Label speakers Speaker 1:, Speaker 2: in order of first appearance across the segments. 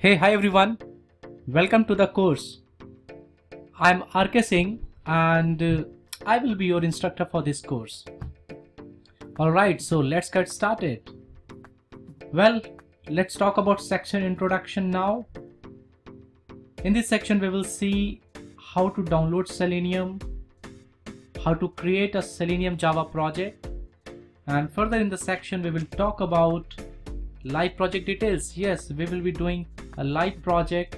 Speaker 1: Hey, hi everyone. Welcome to the course. I'm RK Singh and I will be your instructor for this course. Alright, so let's get started. Well, let's talk about section introduction now. In this section, we will see how to download Selenium, how to create a Selenium Java project, and further in the section, we will talk about live project details. Yes, we will be doing a live project,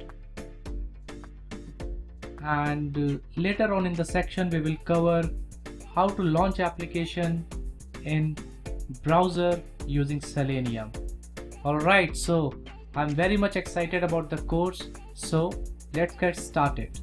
Speaker 1: and later on in the section we will cover how to launch application in browser using Selenium. Alright, so I'm very much excited about the course, so let's get started.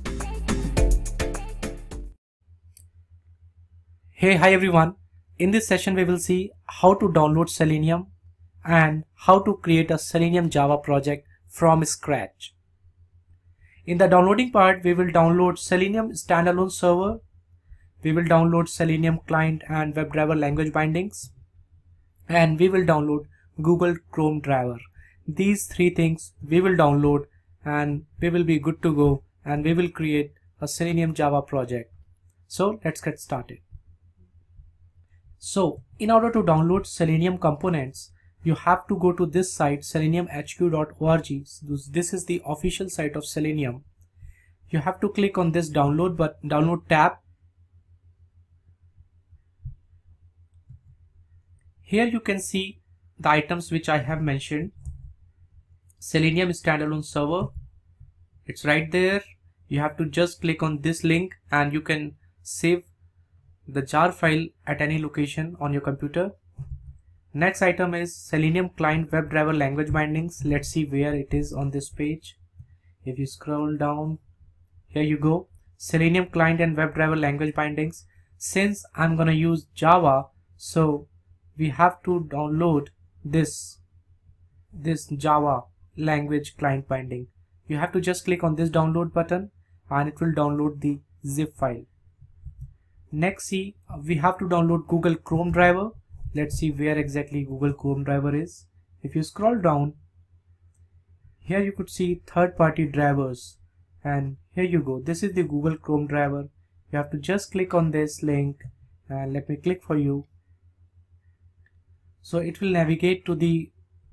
Speaker 1: Hey, hi everyone. In this session we will see how to download Selenium and how to create a Selenium Java project from scratch. In the downloading part, we will download Selenium standalone server, we will download Selenium client and WebDriver language bindings, and we will download Google Chrome driver. These three things we will download and we will be good to go, and we will create a Selenium Java project. So let's get started. So in order to download Selenium components, you have to go to this site seleniumhq.org. This is the official site of Selenium. You have to click on this download tab. Here you can see the items which I have mentioned. Selenium standalone server, it's right there. You have to just click on this link and you can save the jar file at any location on your computer. Next item is Selenium client WebDriver language bindings. Let's see where it is on this page. If you scroll down, here you go, Selenium client and WebDriver language bindings. Since I'm gonna use Java, so we have to download this Java language client binding. You have to just click on this download button and it will download the zip file. Next, see, we have to download Google Chrome driver. Let's see where exactly Google Chrome driver is. If you scroll down, here you could see third-party drivers, and here you go. This is the Google Chrome driver. You have to just click on this link and let me click for you. So it will navigate to the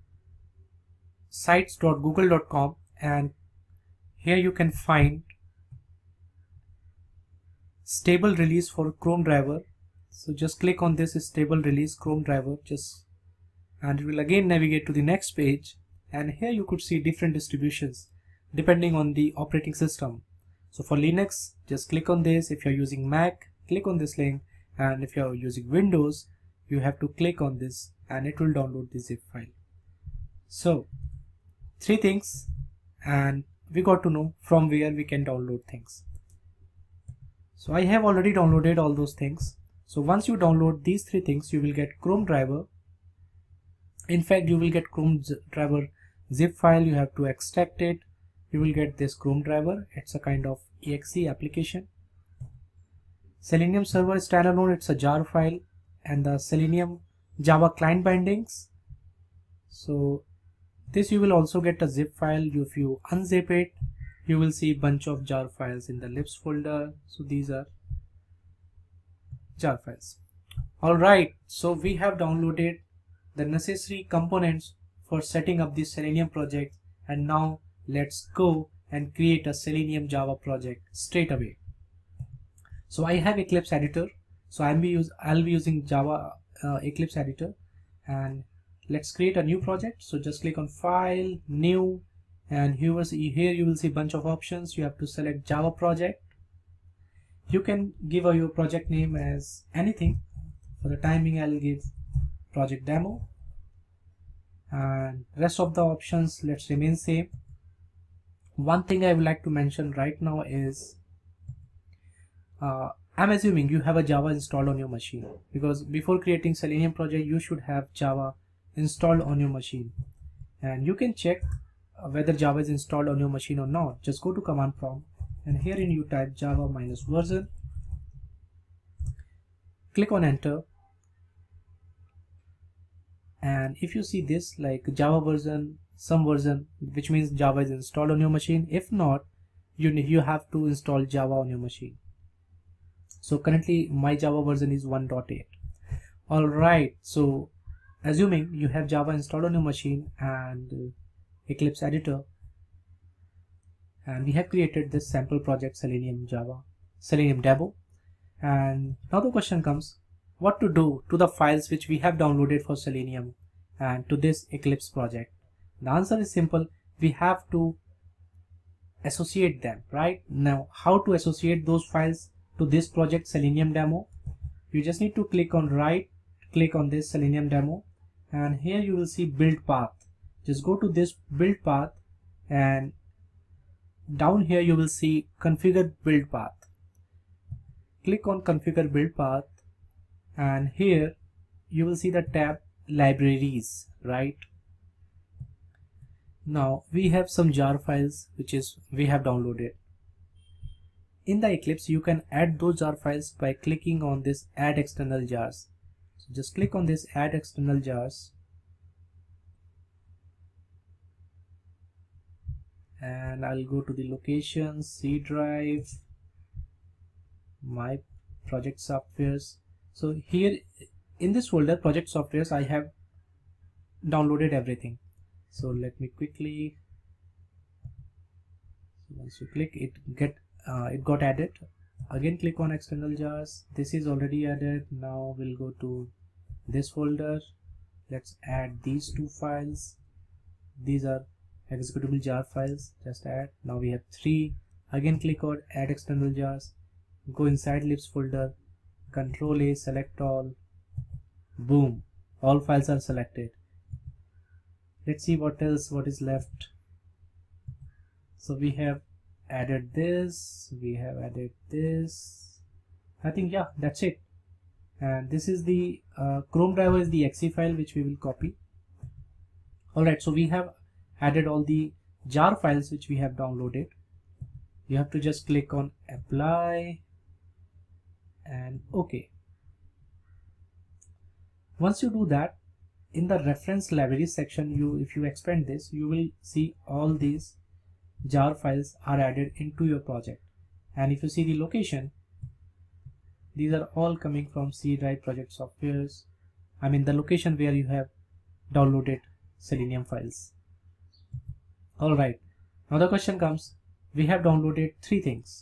Speaker 1: sites.google.com, and here you can find stable release for Chrome driver. So just click on this stable release Chrome driver, and it will again navigate to the next page, and here you could see different distributions depending on the operating system. So for Linux, just click on this. If you're using Mac, click on this link, and if you're using Windows, you have to click on this and it will download the zip file. So three things, and we got to know from where we can download things. So I have already downloaded all those things. So once you download these three things, you will get Chrome driver. In fact, you will get Chrome driver zip file. You have to extract it. You will get this Chrome driver. It's a kind of exe application. Selenium server standalone, it's a jar file, and the Selenium Java client bindings. So this you will also get a zip file. If you unzip it, you will see a bunch of jar files in the libs folder. So these are jar files. Alright, so we have downloaded the necessary components for setting up the Selenium project, and now let's go and create a Selenium Java project straight away. So I have Eclipse editor, so I'll be using Java Eclipse editor, and let's create a new project. So just click on File, New, and here you will see a bunch of options. You have to select Java project. You can give your project name as anything. For the timing, I'll give project demo, and rest of the options let's remain same. One thing I would like to mention right now is I'm assuming you have a Java installed on your machine, because before creating Selenium project you should have Java installed on your machine, and you can check whether Java is installed on your machine or not. Just go to command prompt, and herein you type Java -version, click on enter, and if you see this like Java version some version, which means Java is installed on your machine. If not, you have to install Java on your machine. So currently my Java version is 1.8. Alright, so assuming you have Java installed on your machine and Eclipse editor, and we have created this sample project Selenium demo. And now the question comes, what to do to the files which we have downloaded for Selenium and to this Eclipse project? The answer is simple. We have to associate them, right? Now, how to associate those files to this project Selenium demo? You just need to click on this Selenium demo, and here you will see build path. Just go to this build path, and down here you will see configure build path. Click on configure build path, and here you will see the tab libraries, right? Now we have some jar files which we have downloaded. In the Eclipse you can add those jar files by clicking on this add external jars. So just click on this add external jars, and I'll go to the location, C drive, my project softwares. So here in this folder project softwares I have downloaded everything. So let me quickly, once you click it got added. Again click on external jars. This is already added. Now we'll go to this folder. Let's add these two files. These are executable jar files. Just add. Now we have 3. Again click on add external jars. Go inside libs folder, Control A, select all. Boom, all files are selected. Let's see what is left. So we have added this, we have added this. I think, yeah, that's it. And this is the Chrome driver is the exe file which we will copy. Alright, so we have added all the jar files which we have downloaded. You have to just click on apply and OK. Once you do that, in the reference libraries section, if you expand this, you will see all these jar files are added into your project. And if you see the location, these are all coming from C drive project softwares. I mean the location where you have downloaded Selenium files. Alright, now the question comes, we have downloaded 3 things: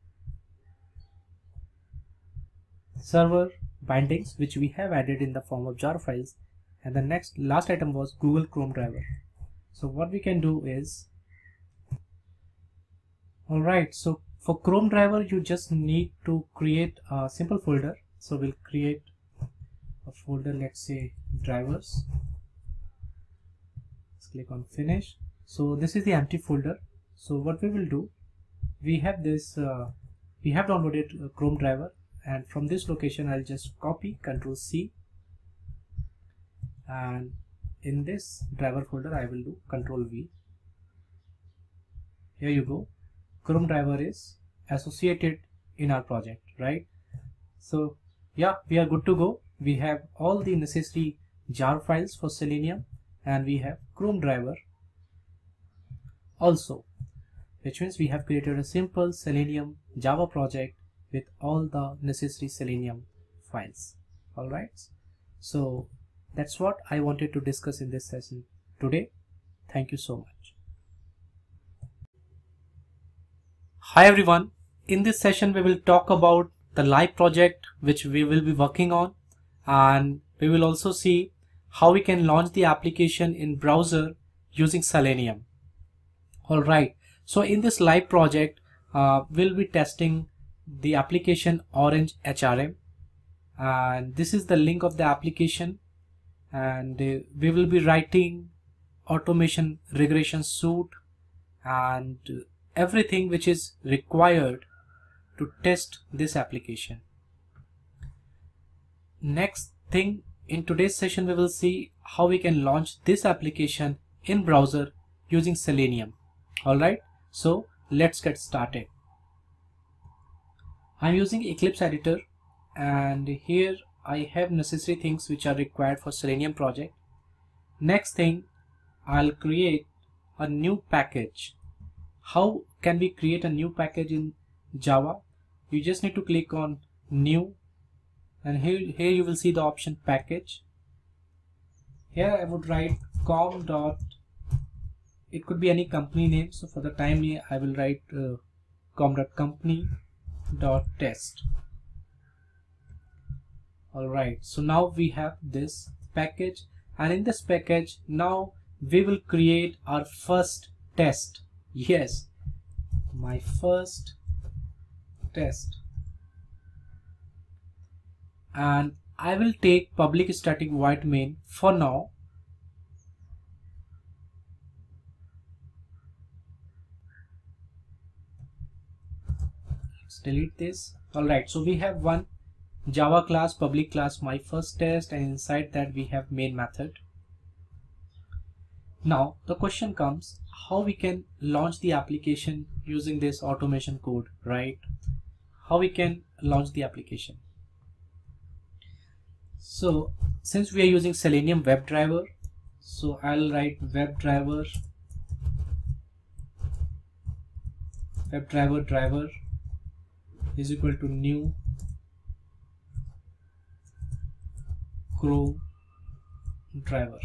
Speaker 1: server bindings, which we have added in the form of jar files, and the last item was Google Chrome driver. So what we can do is, alright, so for Chrome driver you just need to create a simple folder. So we'll create a folder, let's say drivers. Let's click on finish. So this is the empty folder. So what we will do, we have this we have downloaded a Chrome driver, and from this location I'll just copy, Control C, and in this driver folder I will do Control V. Here you go, Chrome driver is associated in our project, right? So yeah, we are good to go. We have all the necessary jar files for Selenium, and we have Chrome driver also, which means we have created a simple Selenium Java project with all the necessary Selenium files. Alright, so that's what I wanted to discuss in this session today. Thank you so much. Hi everyone, in this session we will talk about the live project which we will be working on, and we will also see how we can launch the application in browser using Selenium. Alright, so in this live project we'll be testing the application Orange HRM, and this is the link of the application, and we will be writing automation regression suite and everything which is required to test this application. Next thing, in today's session we will see how we can launch this application in browser using Selenium. Alright, so let's get started. I'm using Eclipse editor, and here I have necessary things which are required for Selenium project. Next thing, I'll create a new package. How can we create a new package in Java? You just need to click on new, and here you will see the option package. Here I would write com dot, it could be any company name, so for the time being I will write com.company.test. Alright, so now we have this package, and in this package now we will create our first test. Yes, my first test, and I will take public static void main for now. Let's delete this. Alright, so we have one Java class, public class my first test, and inside that we have main method. Now the question comes, how we can launch the application using this automation code, right? How we can launch the application? So since we are using Selenium WebDriver, so I'll write WebDriver driver is equal to new Chrome driver.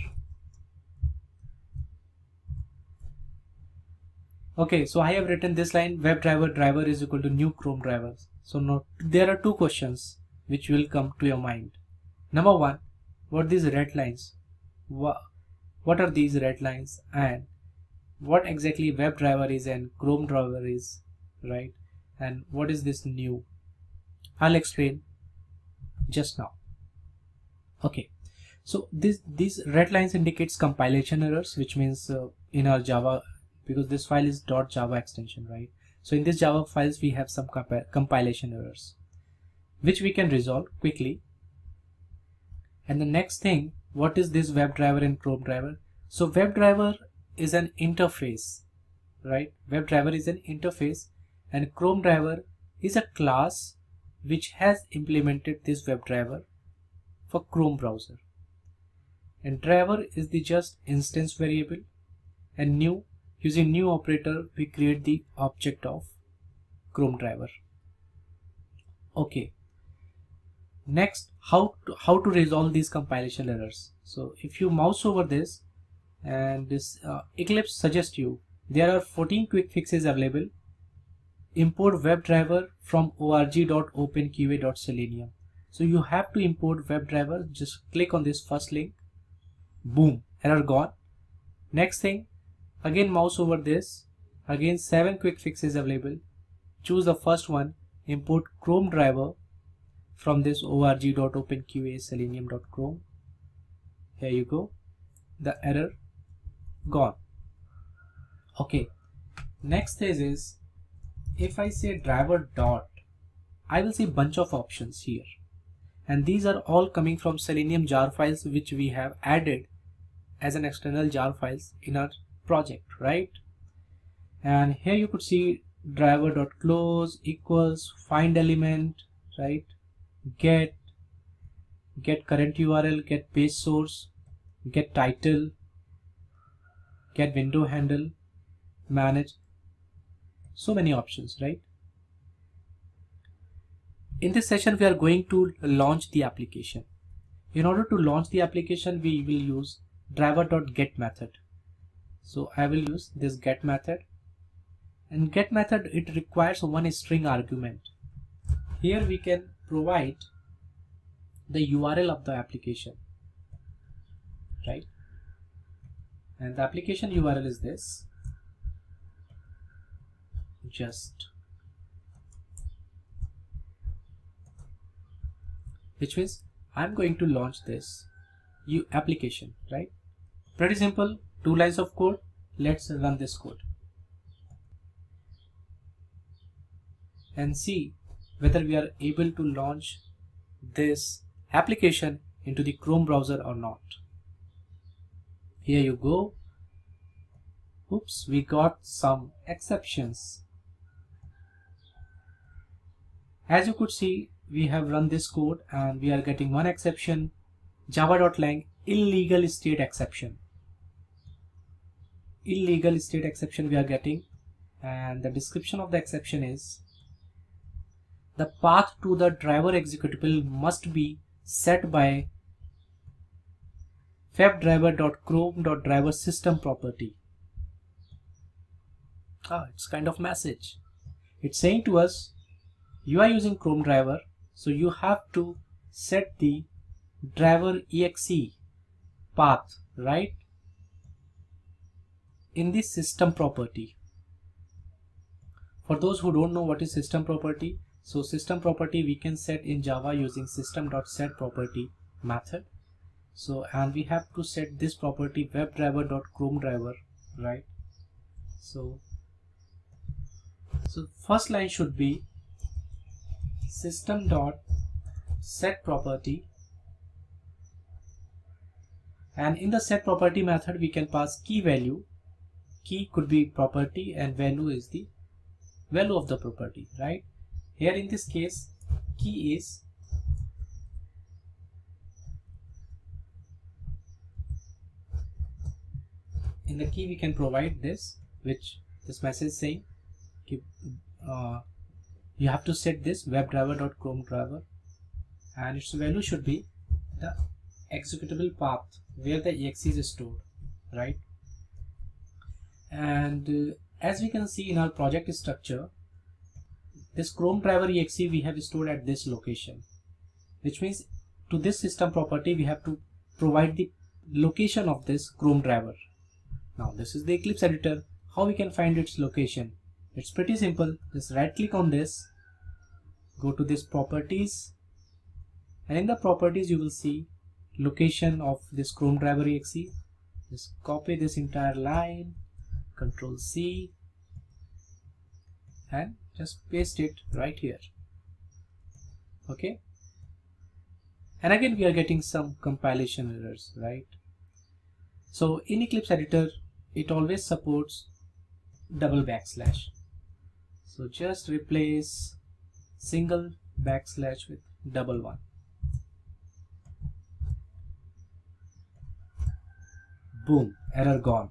Speaker 1: Okay, so I have written this line, WebDriver driver is equal to new Chrome driver. So now there are two questions which will come to your mind. Number one, what are these red lines? What are these red lines, and what exactly WebDriver is and Chrome driver is, right? And what is this new? I'll explain just now. Okay, so these red lines indicates compilation errors, which means in our Java, because this file is .java extension, right? So in this Java files we have some compilation errors which we can resolve quickly. And the next thing, what is this WebDriver and Chrome driver? So WebDriver is an interface, right? WebDriver is an interface, and Chrome driver is a class which has implemented this WebDriver for Chrome browser. And driver is the just instance variable, and new, using new operator we create the object of Chrome driver. Okay, next, how to resolve these compilation errors. So if you mouse over this, and this Eclipse suggests you, there are 14 quick fixes available. Import WebDriver from org.openqa.selenium. So you have to import WebDriver. Just click on this first link. Boom, error gone. Next thing, again mouse over this. Again 7 quick fixes available. Choose the first one. Import Chrome driver from this org.openqa.selenium.chrome. Here you go. The error gone. Okay. Next is if I say driver dot, I will see bunch of options here, and these are all coming from Selenium jar files which we have added as an external jar files in our project, right? And here you could see driver.close equals find element, right? Get current URL, get page source, get title, get window handle, manage. So many options, right? In this session we are going to launch the application. In order to launch the application we will use driver.get method. So I will use this get method, and get method, it requires one string argument. Here we can provide the URL of the application, right? And the application URL is this, which means I'm going to launch this application, right? Pretty simple, 2 lines of code. Let's run this code and see whether we are able to launch this application into the Chrome browser or not. Here you go. Oops, we got some exceptions. As you could see, we have run this code and we are getting one exception, java.lang illegal state exception. illegal state exception we are getting, and the description of the exception is the path to the driver executable must be set by webdriver.chrome.driver system property. It's kind of message. It's saying to us, you are using Chrome driver, so you have to set the driver exe path right in the system property. For those who don't know what is system property, so system property we can set in Java using system.setProperty method. So, and we have to set this property webdriver.chromedriver, right? So first line should be system.setProperty, and in the set property method we can pass key value. Key could be property and value is the value of the property, right? Here in this case, key is in the key we can provide this, which this message saying you have to set this webdriver.chromedriver, and its value should be the executable path where the exe is stored, right? And as we can see in our project structure, this Chrome driver exe we have stored at this location, which means to this system property we have to provide the location of this Chrome driver. Now this is the Eclipse editor. How we can find its location? It's pretty simple. Just right click on this, go to this properties, and in the properties you will see location of this Chrome driver exe. Just copy this entire line, Control C, and just paste it right here. Okay, and again we are getting some compilation errors, right? So in Eclipse editor it always supports double backslash, so just replace single backslash with double one. Boom, error gone.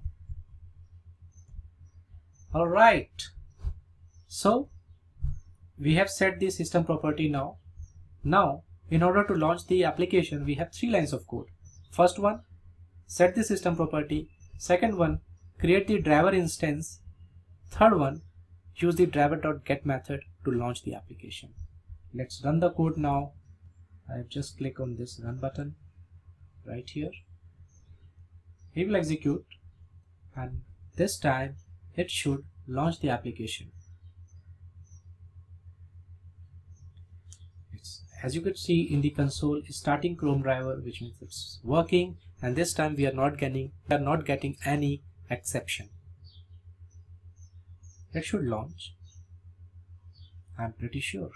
Speaker 1: Alright, so we have set the system property now. Now in order to launch the application we have 3 lines of code. First one, set the system property. Second one, create the driver instance. Third one, use the driver.get method to launch the application. Let's run the code now. I have just click on this run button right here. It will execute, and this time it should launch the application. As you could see in the console, starting Chrome driver, which means it's working, and this time we are not getting any exception. It should launch, I'm pretty sure.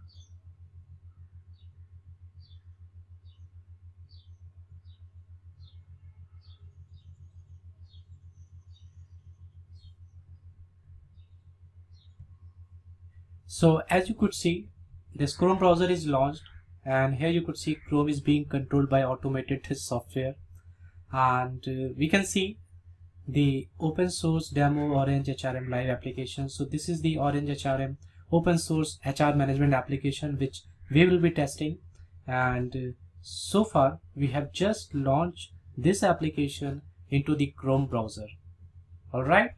Speaker 1: So as you could see, this Chrome browser is launched, and here you could see Chrome is being controlled by automated software, and we can see the open source demo Orange HRM live application. So this is the Orange HRM open source HR management application which we will be testing, and so far we have just launched this application into the Chrome browser. Alright,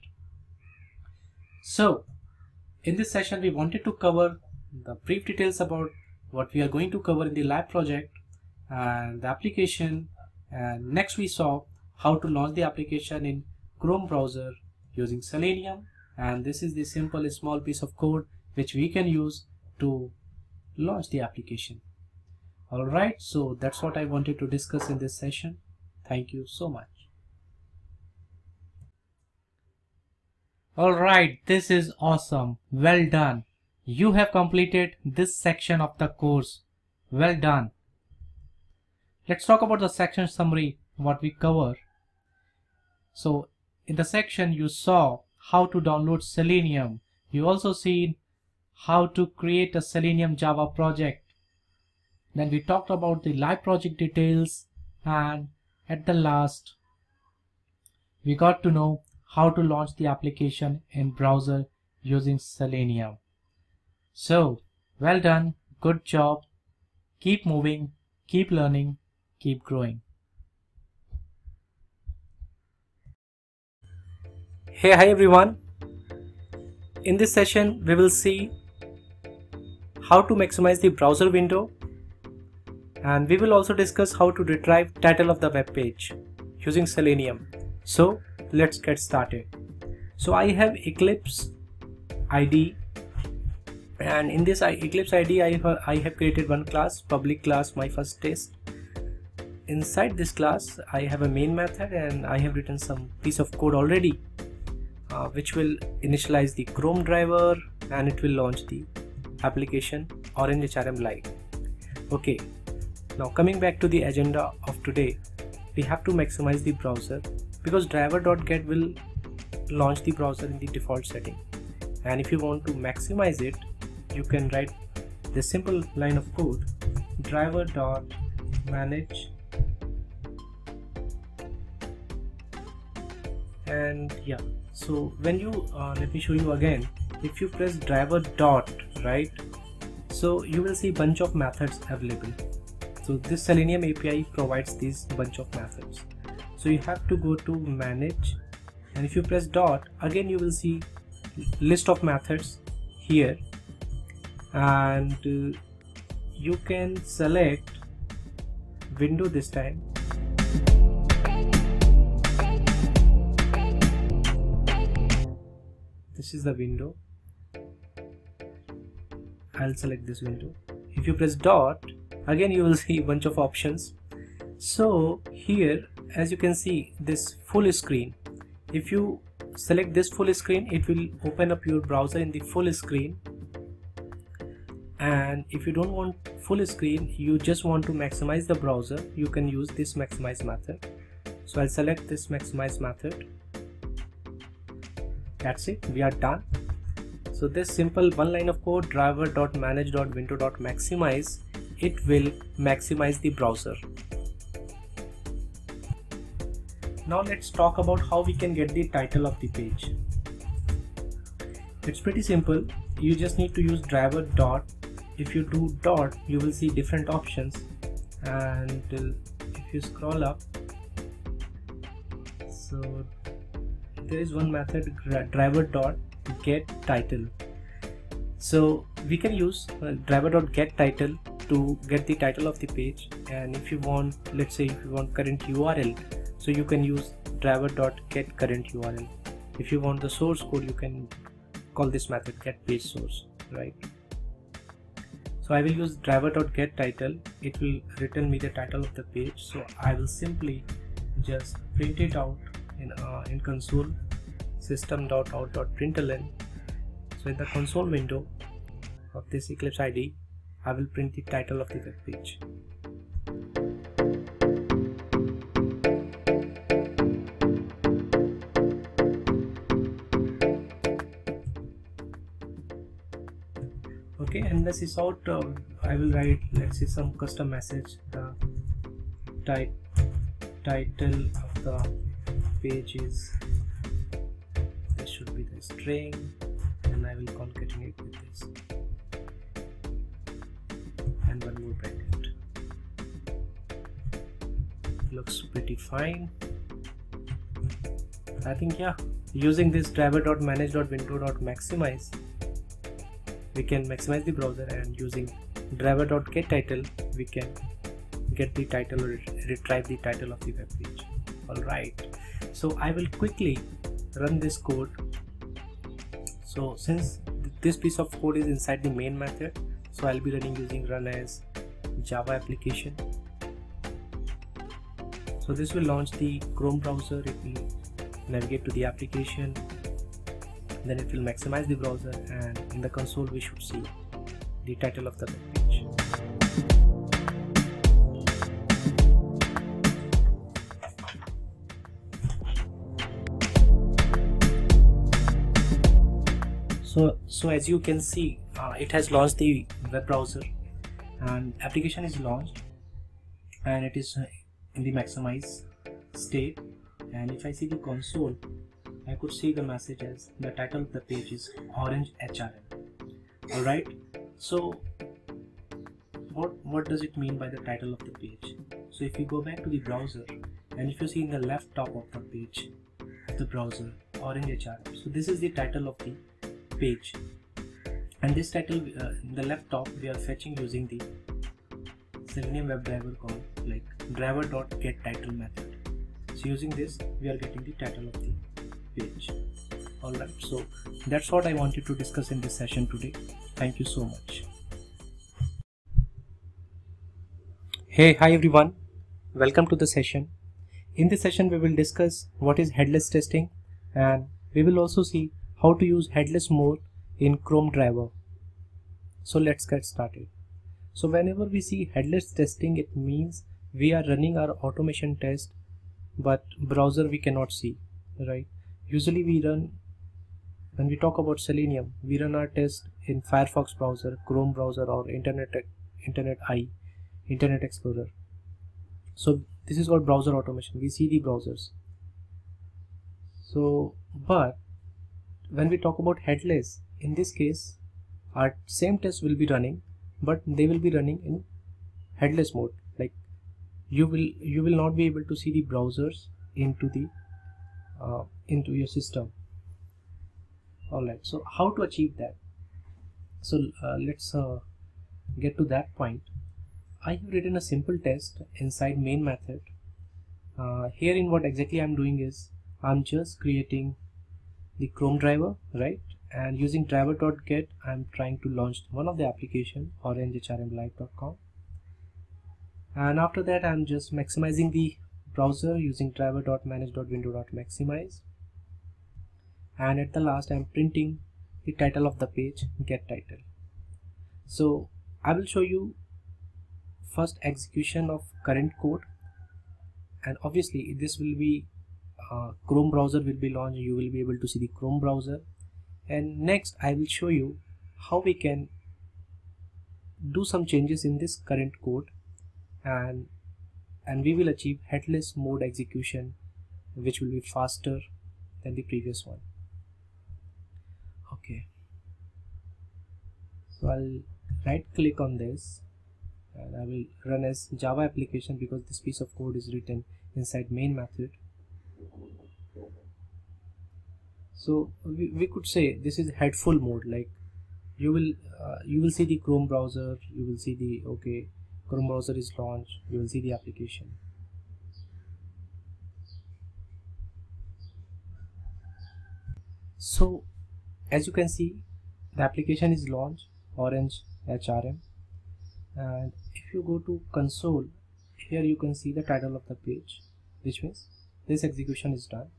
Speaker 1: so in this session we wanted to cover the brief details about what we are going to cover in the live project and the application, and next we saw how to launch the application in Chrome browser using Selenium, and this is the simple small piece of code which we can use to launch the application. Alright, so that's what I wanted to discuss in this session. Thank you so much. Alright, this is awesome. Well done. You have completed this section of the course. Well done. Let's talk about the section summary, what we cover. So in the section you saw how to download Selenium. You also seen how to create a Selenium Java project. Then we talked about the live project details, and at the last we got to know how to launch the application in browser using Selenium. So, well done, good job, keep moving, keep learning, keep growing. Hey, hi everyone. In this session, we will see how to maximize the browser window, and we will also discuss how to retrieve title of the web page using Selenium. So let's get started. So I have Eclipse ID, and in this Eclipse ID I have created one class, public class my first test. Inside this class I have a main method, and I have written some piece of code already which will initialize the Chrome driver, and it will launch the application Orange HRM Lite. Okay, now coming back to the agenda of today, we have to maximize the browser because driver.get will launch the browser in the default setting, and if you want to maximize it, you can write this simple line of code: driver.manage, and yeah. So when you let me show you again. If you press driver dot, right, so you will see bunch of methods available. So this Selenium API provides these bunch of methods. So you have to go to manage, and if you press dot, again you will see list of methods here, and you can select window this time. This is the window. I'll select this window. If you press dot, again you will see a bunch of options. So here, as you can see, this full screen. If you select this full screen, it will open up your browser in the full screen. And if you don't want full screen, you just want to maximize the browser, you can use this maximize method. So I'll select this maximize method. That's it, we are done. So this simple one line of code, driver.manage.window.maximize, it will maximize the browser. Now let's talk about how we can get the title of the page. It's pretty simple. You just need to use driver dot. If you do dot, you will see different options, and if you scroll up, so there is one method, driver dot get title. So we can use driver dot get title to get the title of the page, and if you want, let's say if you want current URL, so you can use driver dot get current URL. If you want the source code, you can call this method get page source, right? So I will use driver dot get title. It will return me the title of the page, so I will simply just print it out in console system.out.println. So in the console window of this Eclipse ID, I will print the title of the web page. Okay, and this is out. I will write, let's say, some custom message. The title of the page is, this should be the string, and I will concatenate with this, and one more bracket. Looks pretty fine. I think, yeah, using this driver.manage.window.maximize, we can maximize the browser, and using driver.getTitle, we can get the title or retrieve the title of the web page. Alright, so I will quickly run this code. So since this piece of code is inside the main method, so I'll be running using run as Java application. So this will launch the Chrome browser. It will navigate to the application, then it will maximize the browser, and in the console we should see the title of the web page. So as you can see, it has launched the web browser, and application is launched, and it is in the maximize state. And if I see the console, I could see the message as the title of the page is Orange HRM. Alright, so what does it mean by the title of the page? So if you go back to the browser and if you see in the left top of the page of the browser, Orange HRM, so this is the title of the page, and this title in the left top we are fetching using the Selenium WebDriver called like driver.getTitle method. So using this we are getting the title of the page. Alright, so that's what I wanted to discuss in this session today. Thank you so much. Hey, hi everyone, welcome to the session. In this session we will discuss what is headless testing, and we will also see how to use headless mode in Chrome driver. So let's get started. So whenever we see headless testing, it means we are running our automation test but browser we cannot see, right? Usually we run, when we talk about Selenium, we run our test in Firefox browser, Chrome browser, or Internet Explorer. So this is called browser automation. We see the browsers. So but when we talk about headless, in this case our same test will be running, but they will be running in headless mode. Like you will not be able to see the browsers into your system. Alright, so how to achieve that? So let's get to that point. I have written a simple test inside main method. Here in what exactly I'm doing is I'm just creating the Chrome driver, right? And using driver.get I'm trying to launch one of the application, orangehrmlive.com, and after that I'm just maximizing the browser using driver.manage.window.maximize, and at the last I'm printing the title of the page, get title. So I will show you first execution of current code, and obviously this will be Chrome browser will be launched. You will be able to see the Chrome browser, and next I will show you how we can do some changes in this current code, and we will achieve headless mode execution, which will be faster than the previous one. Okay, so I'll right click on this and I will run as Java application because this piece of code is written inside main method. So we could say this is headful mode, like you will see the Chrome browser, you will see the Chrome browser is launched, you will see the application. So as you can see, the application is launched, Orange HRM, and if you go to console, here you can see the title of the page, which means this execution is done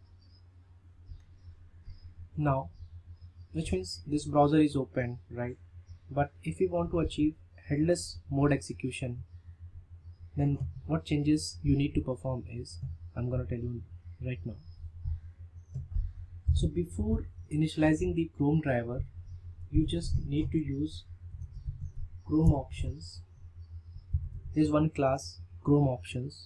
Speaker 1: now, which means this browser is open, right? But if we want to achieve headless mode execution, then what changes you need to perform is I'm going to tell you right now. So before initializing the Chrome driver, you just need to use Chrome options. There's one class, Chrome options.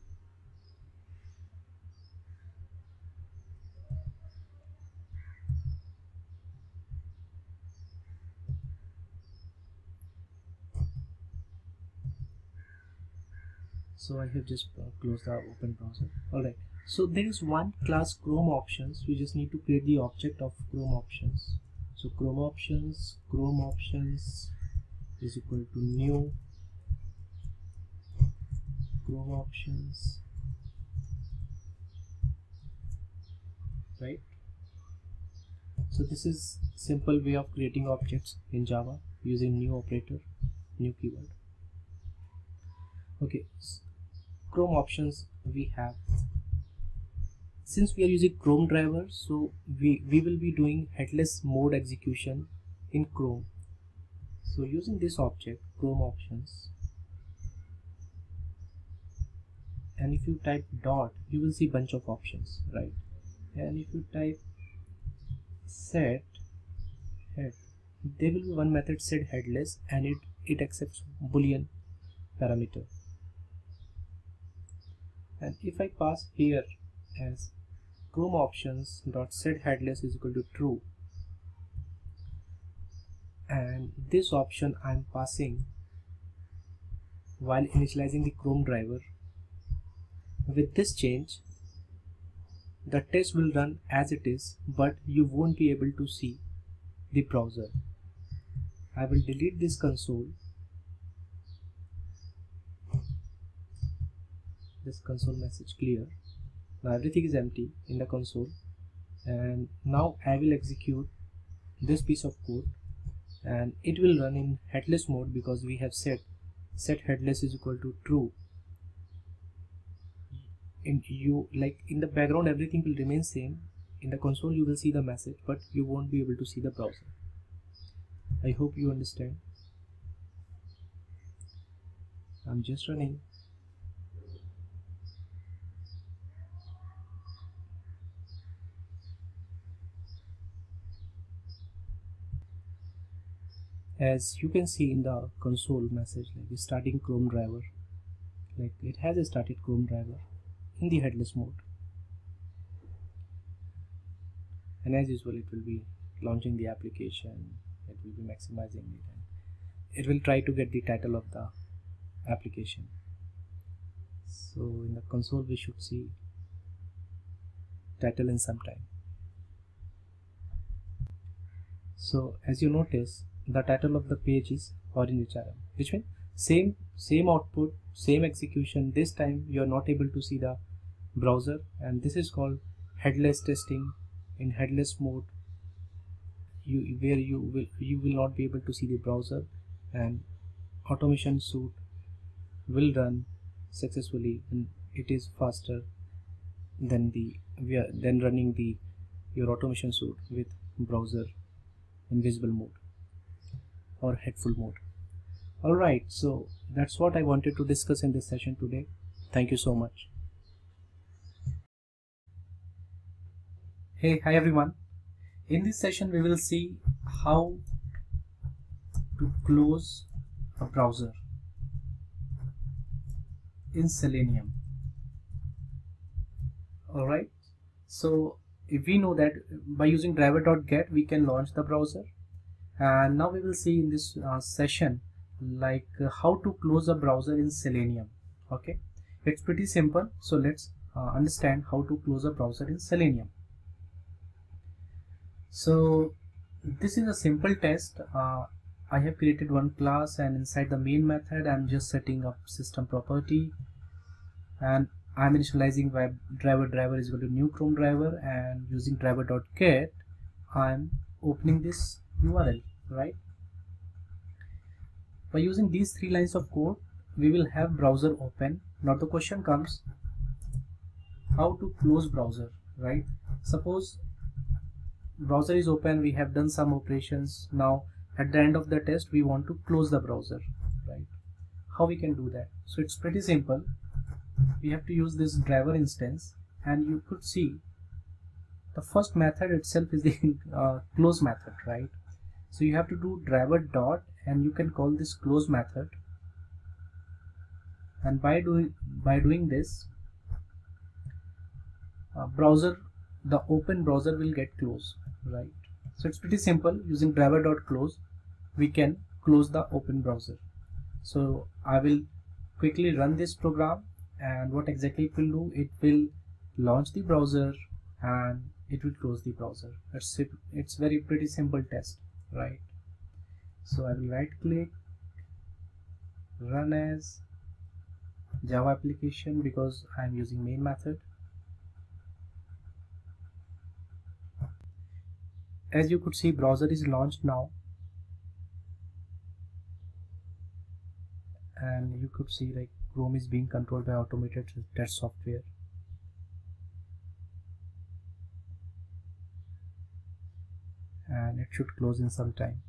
Speaker 1: So I have just closed the open browser. Alright, so there is one class Chrome options. You just need to create the object of Chrome options. So Chrome options is equal to new Chrome options, right? So this is simple way of creating objects in Java using new operator, new keyword. Okay, Chrome options we have. Since we are using Chrome driver, so we will be doing headless mode execution in Chrome. So using this object, Chrome options, and if you type dot, you will see bunch of options, right? And if you type set head, there will be one method set headless, and it accepts boolean parameter. And if I pass here as Chrome options dot set headless is equal to true, and this option I'm passing while initializing the Chrome driver. With this change, the test will run as it is, but you won't be able to see the browser. I will delete this console. This console message clear. Now everything is empty in the console, and now I will execute this piece of code, and it will run in headless mode because we have set headless is equal to true. In the background everything will remain same. In the console you will see the message, but you won't be able to see the browser. I hope you understand. I'm just running. As you can see in the console message, like starting Chrome driver, like it has a started Chrome driver in the headless mode, and as usual it will be launching the application, it will be maximizing it, and it will try to get the title of the application. So in the console we should see title in some time. So as you notice, the title of the page is Orange HRM, which means same output, same execution. This time you are not able to see the browser, and this is called headless testing. In headless mode, you will not be able to see the browser, and automation suite will run successfully, and it is faster than running your automation suite with browser invisible mode or headful mode. Alright, so that's what I wanted to discuss in this session today. Thank you so much. Hi everyone. In this session we will see how to close a browser in Selenium. Alright, so if we know that by using driver.get we can launch the browser, and now we will see in this session how to close a browser in Selenium. Okay, it's pretty simple, so let's understand how to close a browser in Selenium. So this is a simple test. I have created one class, and inside the main method I'm just setting up system property, and I'm initializing web driver is equal to new Chrome driver, and using driver.get I'm opening this URL, right? By using these 3 lines of code we will have browser open. Now the question comes, how to close browser, right? Suppose browser is open, we have done some operations, now at the end of the test we want to close the browser, right? How we can do that? So it's pretty simple. We have to use this driver instance, and you could see the first method itself is the close method, right? So you have to do driver dot, and you can call this close method, and by doing this the open browser will get closed, right? So it's pretty simple. Using driver dot close we can close the open browser. So I will quickly run this program, and what exactly it will do, it will launch the browser and it will close the browser. That's it. It's very pretty simple test, right? So I will right click, run as Java application, because I am using main method. As you could see, browser is launched now, and you could see like Chrome is being controlled by automated test software. And it should close in some time.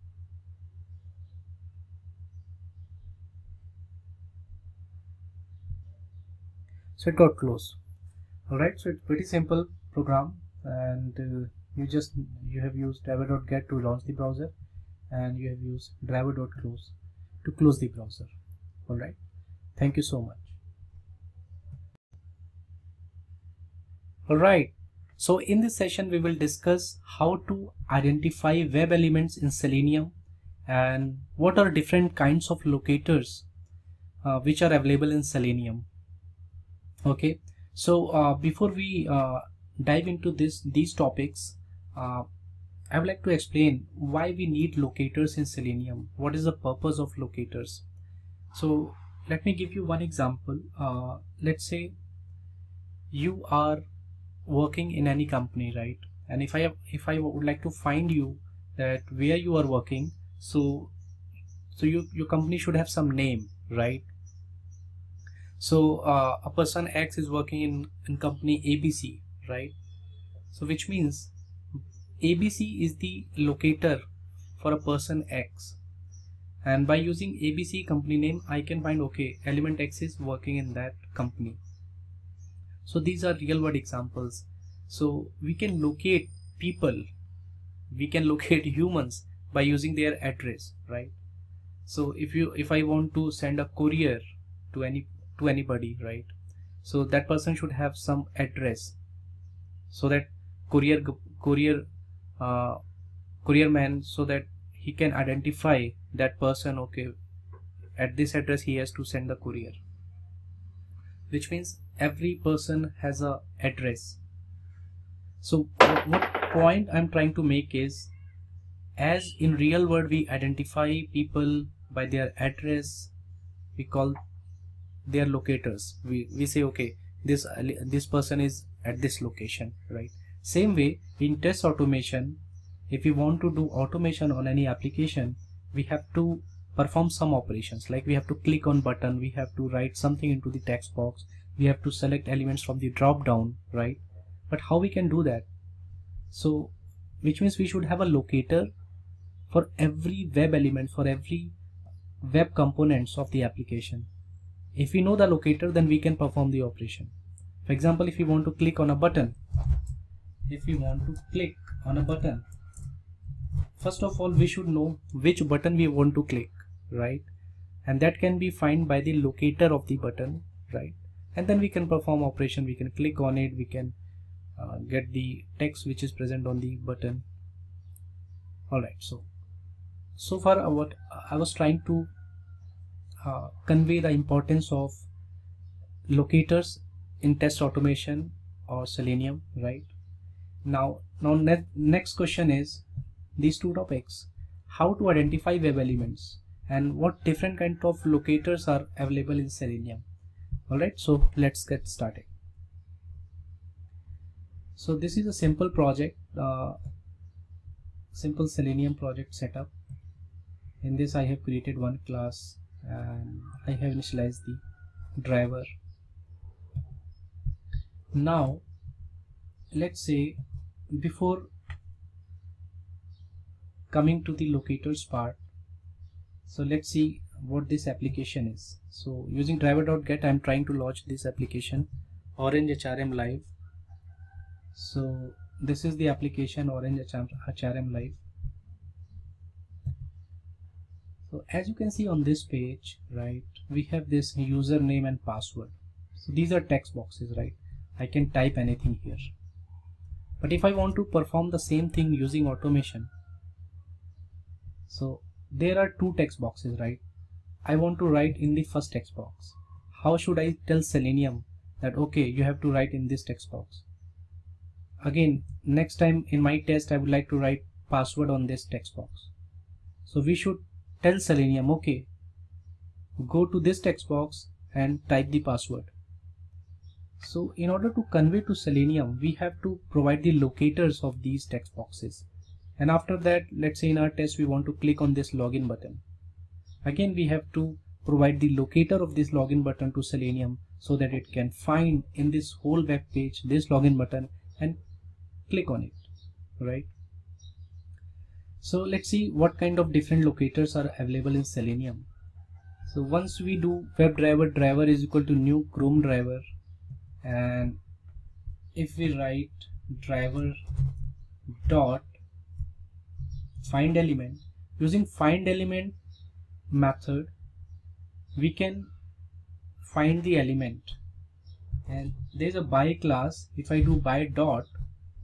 Speaker 1: So it got closed. Alright, so it's pretty simple program, and you have used driver.get to launch the browser, and you have used driver.close to close the browser. Alright, thank you so much. Alright, So in this session we will discuss how to identify web elements in Selenium and what are different kinds of locators which are available in Selenium. Okay, so before we dive into these topics, I would like to explain why we need locators in Selenium. What is the purpose of locators? So let me give you one example. Let's say you are working in any company, right? And if I would like to find you that where you are working, so your company should have some name, right? So a person X is working in company ABC, right? So which means ABC is the locator for a person X, and by using ABC company name I can find, okay, element X is working in that company. So these are real world examples. So we can locate people, we can locate humans by using their address, right? So if I want to send a courier to anybody, right? So that person should have some address, so that courier man, so that he can identify that person. Okay, at this address he has to send the courier, which means every person has a address. So what point I'm trying to make is, as in real world we identify people by their address, we call their locators. We say, okay, this person is at this location, right? Same way in test automation, if we want to do automation on any application, we have to perform some operations, like we have to click on button, we have to write something into the text box, we have to select elements from the drop down, right? But how we can do that? So which means we should have a locator for every web element, for every web components of the application. If we know the locator, then we can perform the operation. For example, if we want to click on a button, first of all we should know which button we want to click, right? And that can be found by the locator of the button, right? And then we can perform operation, we can click on it, we can get the text which is present on the button. Alright, so far what I was trying to convey the importance of locators in test automation or Selenium, right? Now next question is these two topics: how to identify web elements and what different kind of locators are available in Selenium. Alright, so let's get started. So this is a simple project, simple Selenium project setup. In this I have created one class and I have initialized the driver. Now let's say, before coming to the locators part, so let's see what this application is. So using driver.get I'm trying to launch this application, Orange HRM Live. So this is the application, Orange HRM Live. So as you can see on this page, right, we have this username and password. So these are text boxes, right? I can type anything here. But if I want to perform the same thing using automation, so there are two text boxes, right? I want to write in the first text box. How should I tell Selenium that, okay, you have to write in this text box? Again, next time in my test I would like to write password on this text box. So we should tell Selenium, okay, go to this text box and type the password. So in order to convey to Selenium, we have to provide the locators of these text boxes. And after that, let's say in our test we want to click on this login button. Again, we have to provide the locator of this login button to Selenium so that it can find in this whole web page this login button and click on it, right? So let's see what kind of different locators are available in Selenium. So once we do WebDriver, driver is equal to new Chrome driver, and if we write driver dot find element, using find element method we can find the element, and there's a by class. If I do by dot,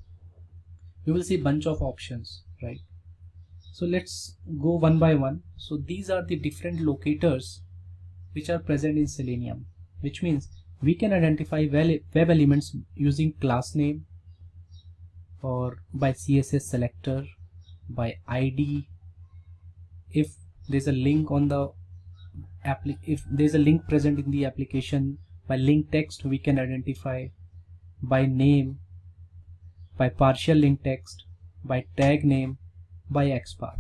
Speaker 1: you will see bunch of options, right? So let's go one by one. So these are the different locators which are present in Selenium, which means we can identify web elements using class name, or by CSS selector, by ID. If there's a link on the if there's a link present in the application, by link text we can identify, by name, by partial link text, by tag name, by XPath.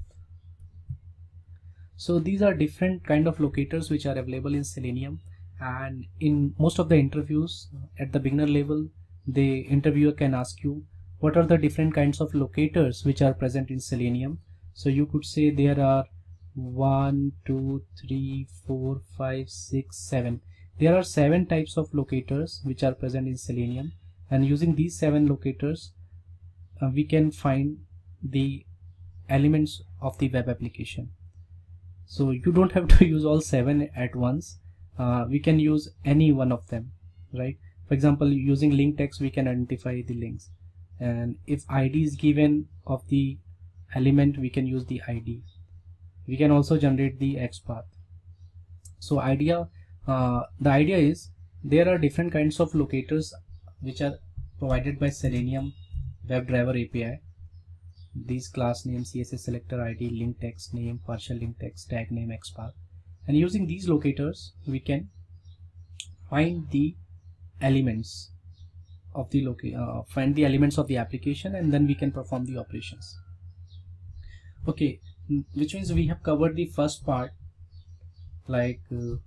Speaker 1: So these are different kind of locators which are available in Selenium, and in most of the interviews at the beginner level, the interviewer can ask you what are the different kinds of locators which are present in Selenium. So you could say there are 1, 2, 3, 4, 5, 6, 7. There are 7 types of locators which are present in Selenium, and using these 7 locators we can find the elements of the web application. So you don't have to use all 7 at once. We can use any one of them, right? For example, using link text we can identify the links, and if ID is given of the element, we can use the ID. We can also generate the XPath. So the idea is there are different kinds of locators which are provided by Selenium WebDriver API. These class name, CSS selector, ID, link text, name, partial link text, tag name, XPath. And using these locators we can find the elements of the elements of the application, and then we can perform the operations. Okay, which means we have covered the first part, like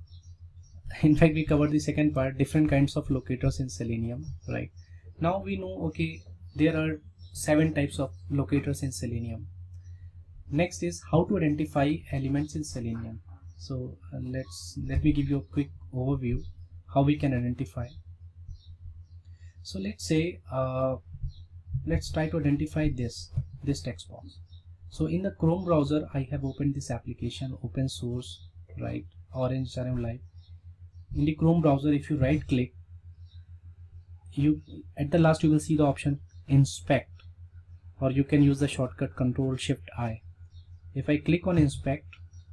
Speaker 1: in fact we covered the second part, different kinds of locators in Selenium, right? Now we know, okay, there are 7 types of locators in Selenium. Next is how to identify elements in Selenium. So let me give you a quick overview how we can identify. So let's say let's try to identify this text box. So in the Chrome browser I have opened this application, open source, right, Orange HRM Live. In the Chrome browser, if you right click, you at the last you will see the option inspect, or you can use the shortcut Ctrl+Shift+I. If I click on inspect,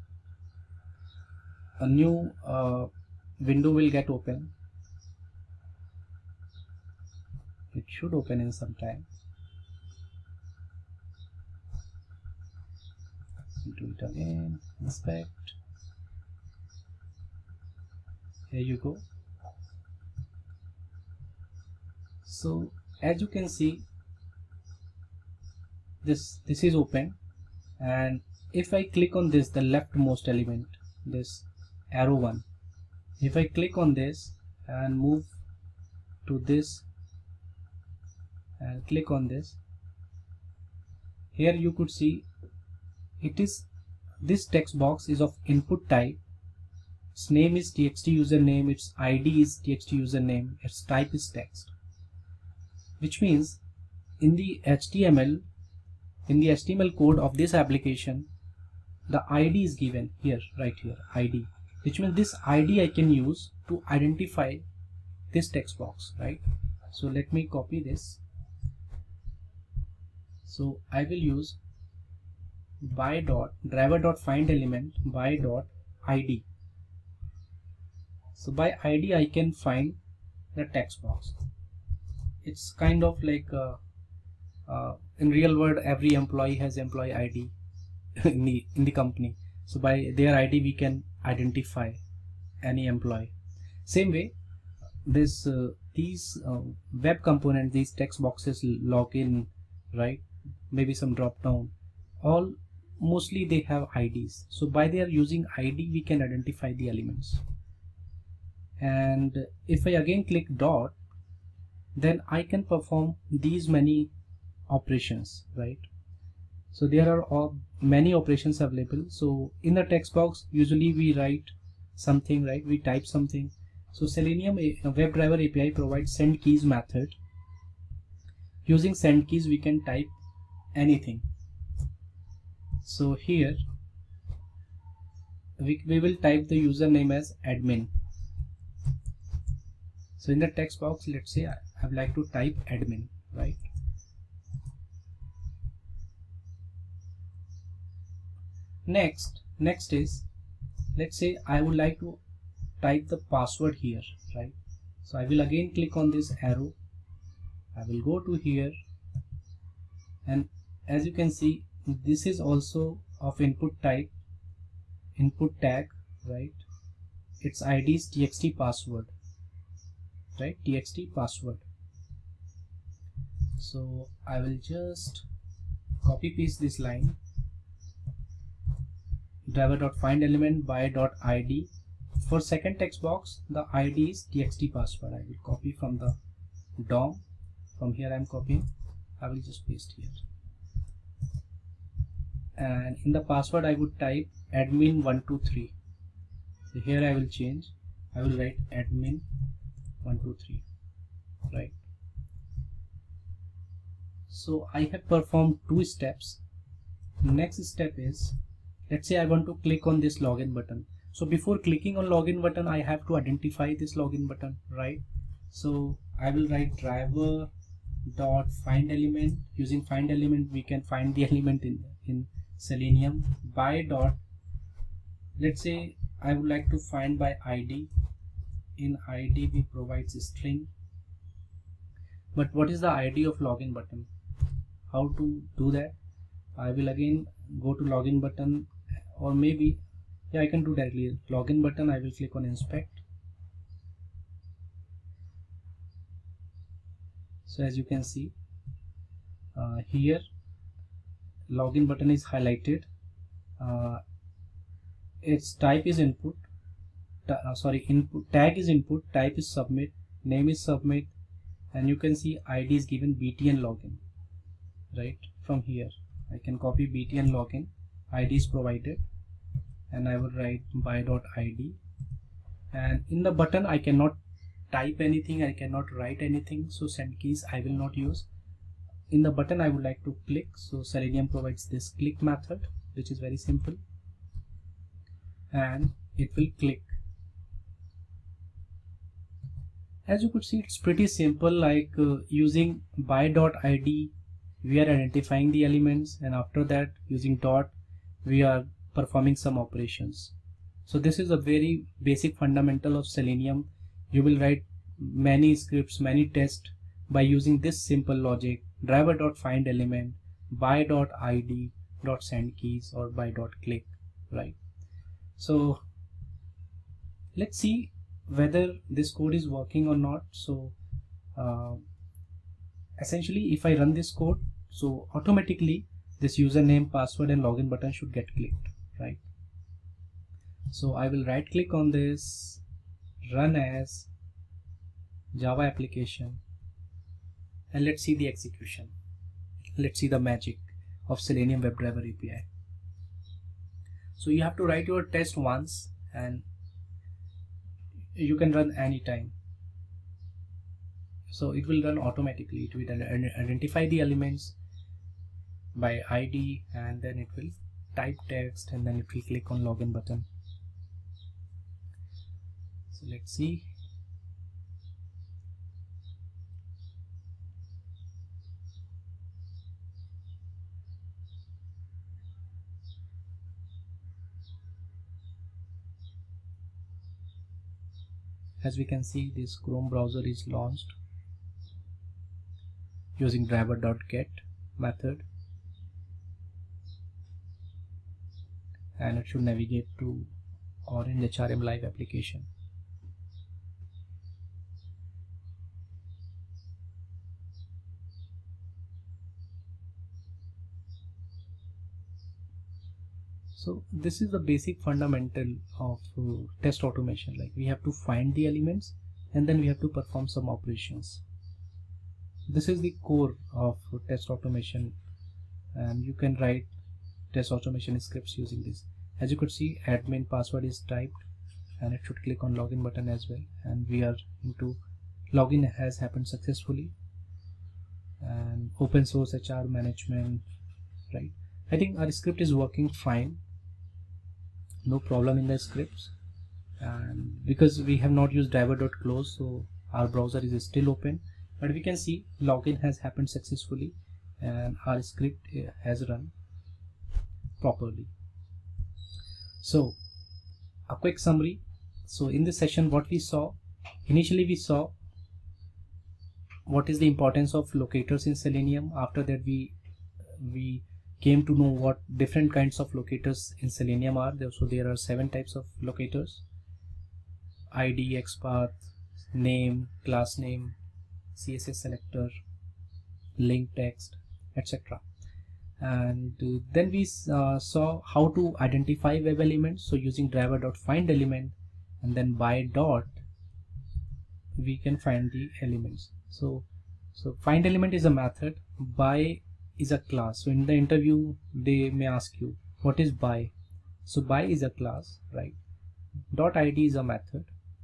Speaker 1: a new window will get open. It should open in some time. Do it again, inspect. Here you go. So as you can see, this is open, and if I click on this, the leftmost element, this arrow one, if I click on this and move to this and click on this, here you could see this text box is of input type. Its name is txt username, its ID is txt username, its type is text, which means in the HTML code of this application, the ID is given here, right here, ID, which means this ID I can use to identify this text box, right? So let me copy this. So I will use by dot driver dot find element by dot ID. So by ID I can find the text box. It's kind of like in real world every employee has employee ID in the company. So by their ID we can identify any employee. Same way, these web component, these text boxes, login, right, maybe some drop down, all mostly they have IDs. So by their using ID we can identify the elements. And if I again click dot, then I can perform these many operations, right? So there are many operations available. So in the text box usually we write something, right, we type something. So Selenium WebDriver API provides send keys method. Using send keys we can type anything. So here we will type the username as admin. So in the text box, let's say I would like to type admin, right? Next is, let's say I would like to type the password here, right? So I will again click on this arrow, I will go to here, and as you can see, this is also of input type, input tag, right? Its ID is txt password, right? Txt password. So I will just copy paste this line, driver.find element by.id. For second text box, the ID is txt password. I will copy from the DOM. From here I am copying. I will just paste here. And in the password I would type admin123. So here I will change. I will write admin123, right? So I have performed 2 steps. Next step is, let's say I want to click on this login button. So before clicking on login button, I have to identify this login button, right? So I will write driver dot find element. Using find element, we can find the element in Selenium. By dot, let's say I would like to find by ID. In ID we provide a string. But what is the ID of login button? How to do that? I will again go to login button, or maybe, yeah, I can do directly login button. I will click on inspect. So as you can see, here login button is highlighted. Its type is input, input tag is input, type is submit, name is submit, and you can see ID is given btn login, right? From here I can copy btn login, ID is provided, and I will write by.id. and in the button I cannot type anything, I cannot write anything, so send keys I will not use. In the button I would like to click, so Selenium provides this click method, which is very simple, and it will click. As you could see, it's pretty simple, like using by.id we are identifying the elements, and after that using dot we are performing some operations. So this is a very basic fundamental of Selenium. You will write many scripts, many tests by using this simple logic: driver.find element, by.id, .send keys, or by.click, right? So let's see whether this code is working or not. So essentially if I run this code, so automatically this username, password, and login button should get clicked, right? So I will right click on this, run as Java application, and let's see the execution. Let's see the magic of Selenium WebDriver API. So you have to write your test once, and you can run anytime. So it will run automatically. It will identify the elements by ID, and then it will type text, and then it will click on login button. So let's see. As we can see, this Chrome browser is launched using driver.get method, and it should navigate to Orange HRM Live application. So this is the basic fundamental of test automation. Like, we have to find the elements, and then we have to perform some operations. This is the core of test automation, and you can write test automation scripts using this. As you could see, admin password is typed, and it should click on login button as well, and we are into login has happened successfully, and open source HR management, right? I think our script is working fine, no problem in the scripts, and because we have not used driver.close, so our browser is still open, but we can see login has happened successfully and our script has run properly. So a quick summary. So in this session, what we saw initially, we saw what is the importance of locators in Selenium. After that, we came to know what different kinds of locators in Selenium are there. So there are 7 types of locators: ID, XPath, name, class name, CSS selector, link text, etc. And then we saw how to identify web elements. So using driver.findElement and then by dot, we can find the elements. So find element is a method, by is a class. So in the interview they may ask you what is by. So by is a class, right? Dot id is a method.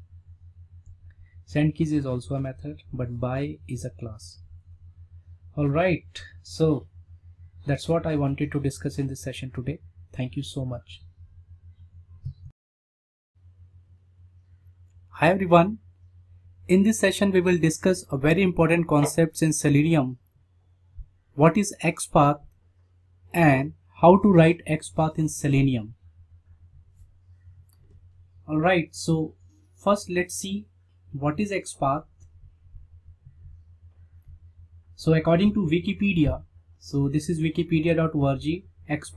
Speaker 1: Send keys is also a method, but by is a class. All right, so that's what I wanted to discuss in this session today. Thank you so much. Hi everyone. In this session, we will discuss a very important concepts in Selenium. What is XPath and how to write XPath in Selenium. Alright, so first let's see what is XPath. So according to Wikipedia, so this is wikipedia.org,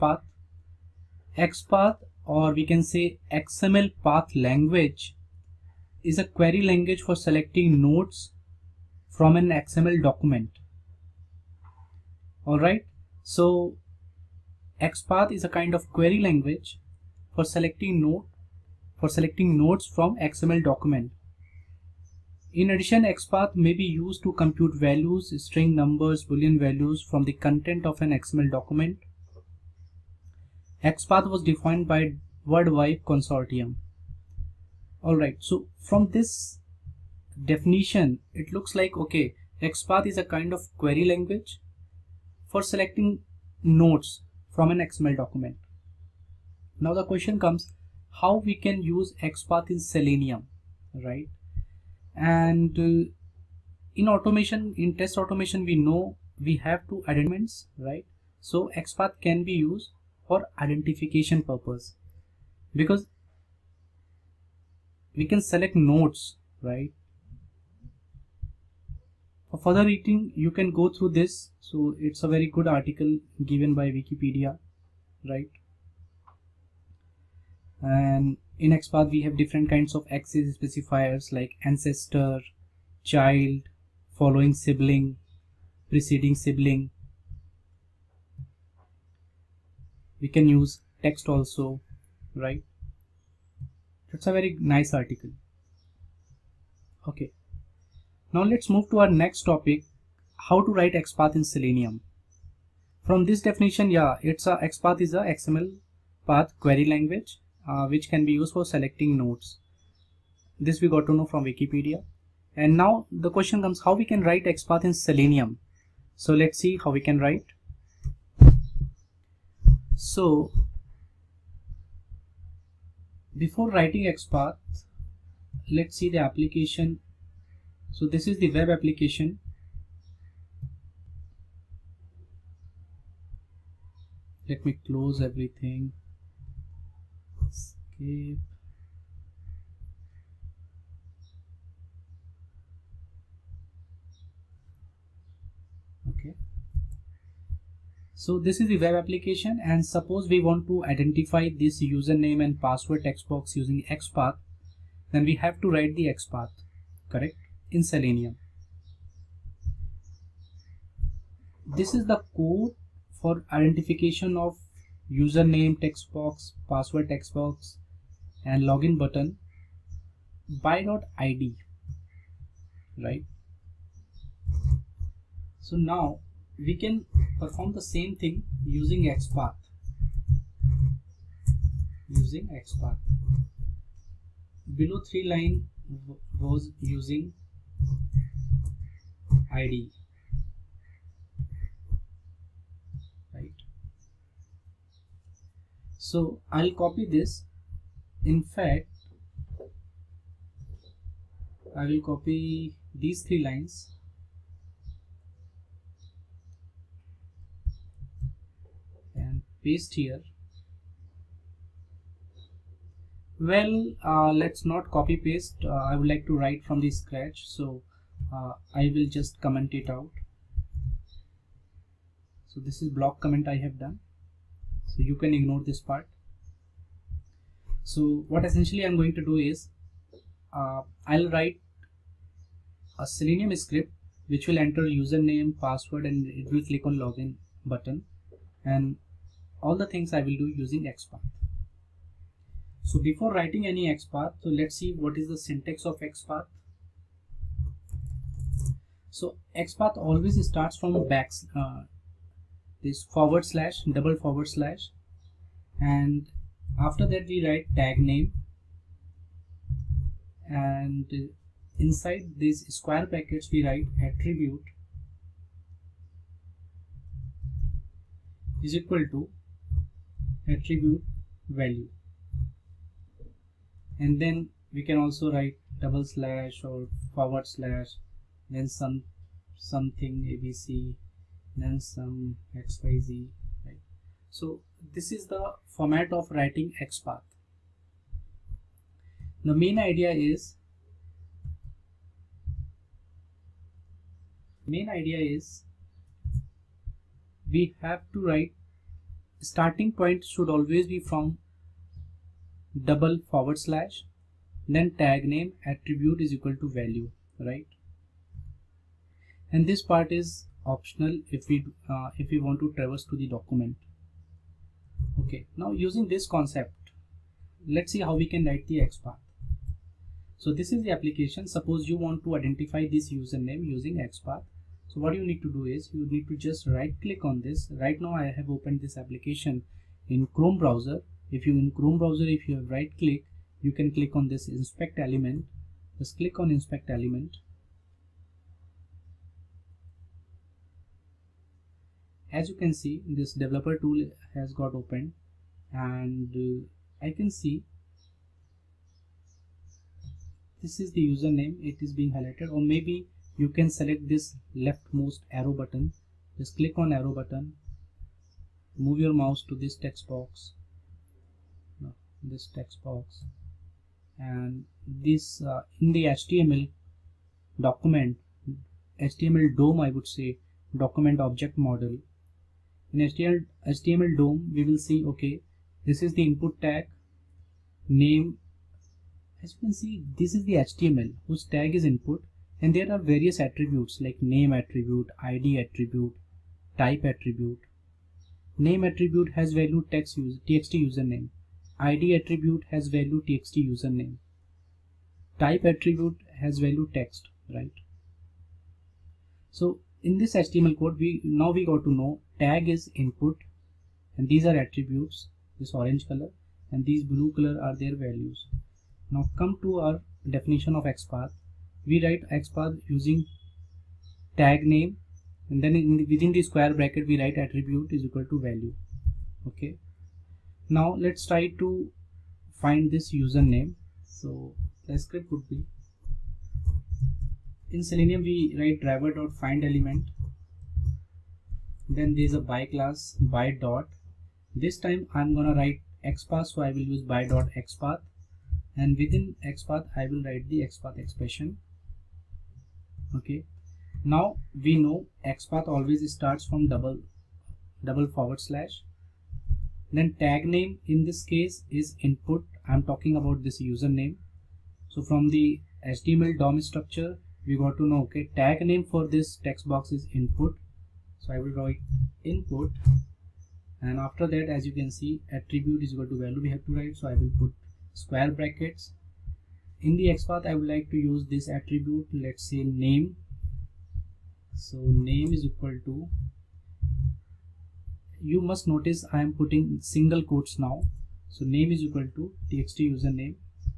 Speaker 1: XPath, or we can say XML path language, is a query language for selecting nodes from an XML document. Alright, so XPath is a kind of query language for selecting nodes from XML document. In addition, XPath may be used to compute values, string numbers, boolean values from the content of an XML document. XPath was defined by WordWive Consortium. Alright, so from this definition, it looks like, okay, XPath is a kind of query language for selecting nodes from an XML document. Now the question comes, how we can use XPath in Selenium, right? And in automation, in test automation, we know we have to identifiers, right? So XPath can be used for identification purpose, because we can select nodes, right? For further reading, you can go through this. So it's a very good article given by Wikipedia, right? And in XPath we have different kinds of access specifiers like ancestor, child, following sibling, preceding sibling. We can use text also, right? That's a very nice article. Okay, now let's move to our next topic, how to write XPath in Selenium. From this definition, XPath is a XML path query language which can be used for selecting nodes. This we got to know from Wikipedia. And now the question comes, how we can write XPath in Selenium. So let's see how we can write. So before writing XPath, let's see the application. So this is the web application. Let me close everything. Escape. Okay. So this is the web application, and suppose we want to identify this username and password text box using XPath, then we have to write the XPath, correct, in Selenium. This is the code for identification of username text box, password text box, and login button by.id, right? So now we can perform the same thing using XPath. Below 3 line was using ID, right? So I'll copy this. In fact, I will copy these 3 lines and paste here. Well, let's not copy paste. I would like to write from the scratch, so I will just comment it out. So this is block comment I have done, so you can ignore this part. So what essentially I'm going to do is I'll write a Selenium script which will enter username, password, and it will click on login button, and all the things I will do using XPath. So before writing any XPath, so let's see what is the syntax of XPath. So XPath always starts from this forward slash, double forward slash, and after that we write tag name, and inside these square brackets we write attribute is equal to attribute value, and then we can also write double slash or forward slash, then something ABC, then some XYZ, right? So this is the format of writing XPath. The main idea is we have to write, starting point should always be from double forward slash, then tag name, attribute is equal to value, right? And this part is optional if we want to traverse to the document. Okay, now using this concept, let's see how we can write the XPath. So this is the application. Suppose you want to identify this username using XPath. So what you need to do is you need to just right click on this. Right now I have opened this application in Chrome browser. If you have right click, you can click on this inspect element. Just click on inspect element. As you can see, this developer tool has got opened, and I can see this is the username, it is being highlighted. Or maybe you can select this leftmost arrow button, just click on arrow button, move your mouse to this text box, and this in the HTML document, HTML DOM, I would say document object model. In HTML DOM we will see, okay, this is the input tag, name. As you can see, this is the HTML whose tag is input, and there are various attributes like name attribute, ID attribute, type attribute. Name attribute has value txt username, ID attribute has value txt username, type attribute has value text, right? So in this HTML code, we got to know tag is input, and these are attributes, this orange color, and these blue color are their values. Now come to our definition of XPath. We write XPath using tag name, and then within the square bracket we write attribute is equal to value. Okay. Now let's try to find this username. So the script would be, in Selenium we write driver.find element, then there is a by class by dot. This time I'm gonna write XPath, so I will use by.xpath, and within XPath I will write the XPath expression. Okay, now we know XPath always starts from double forward slash, then tag name in this case is input. I'm talking about this username. So from the HTML DOM structure we got to know, okay, tag name for this text box is input, so I will write input, and after that, as you can see, attribute is equal to value we have to write, so I will put square brackets. In the XPath I would like to use this attribute, let's say name, so name is equal to, you must notice I am putting single quotes now, so name is equal to txt username.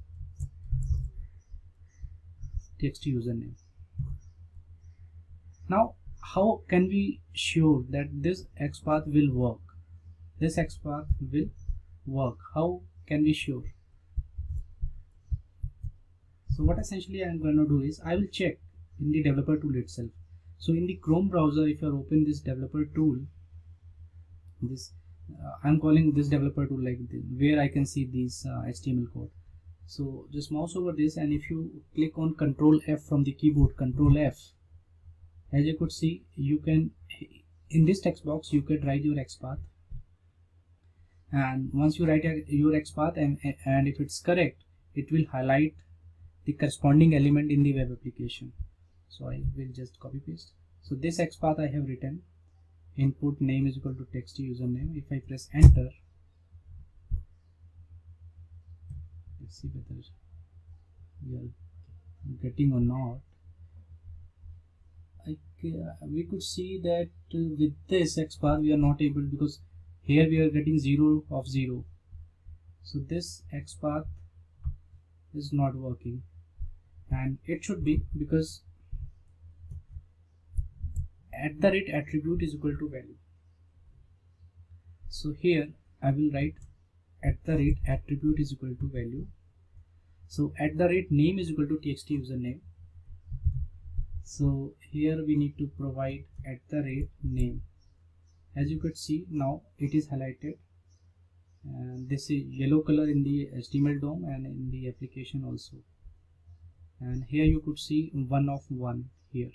Speaker 1: Now how can we sure that this XPath will work? How can we sure? So what essentially I am going to do is I will check in the developer tool itself. So in the Chrome browser, if you open this developer tool, this I'm calling this developer tool like this, where I can see these HTML code. So just mouse over this, and if you click on Control F from the keyboard, Control F, as you could see, you can, in this text box, you could write your XPath. And once you write your XPath, and if it's correct, it will highlight the corresponding element in the web application. So I will just copy paste. So this XPath I have written, input name is equal to text username. If I press enter, let's see whether we are getting or not. We could see that with this XPath we are not able, because here we are getting 0 of 0. So this XPath is not working, and it should be, because @ attribute is equal to value. So here I will write @ attribute is equal to value. So @ name is equal to txt username. So here we need to provide @ name. As you could see, now it is highlighted, and this is yellow color in the HTML DOM and in the application also. And here you could see 1 of 1 here.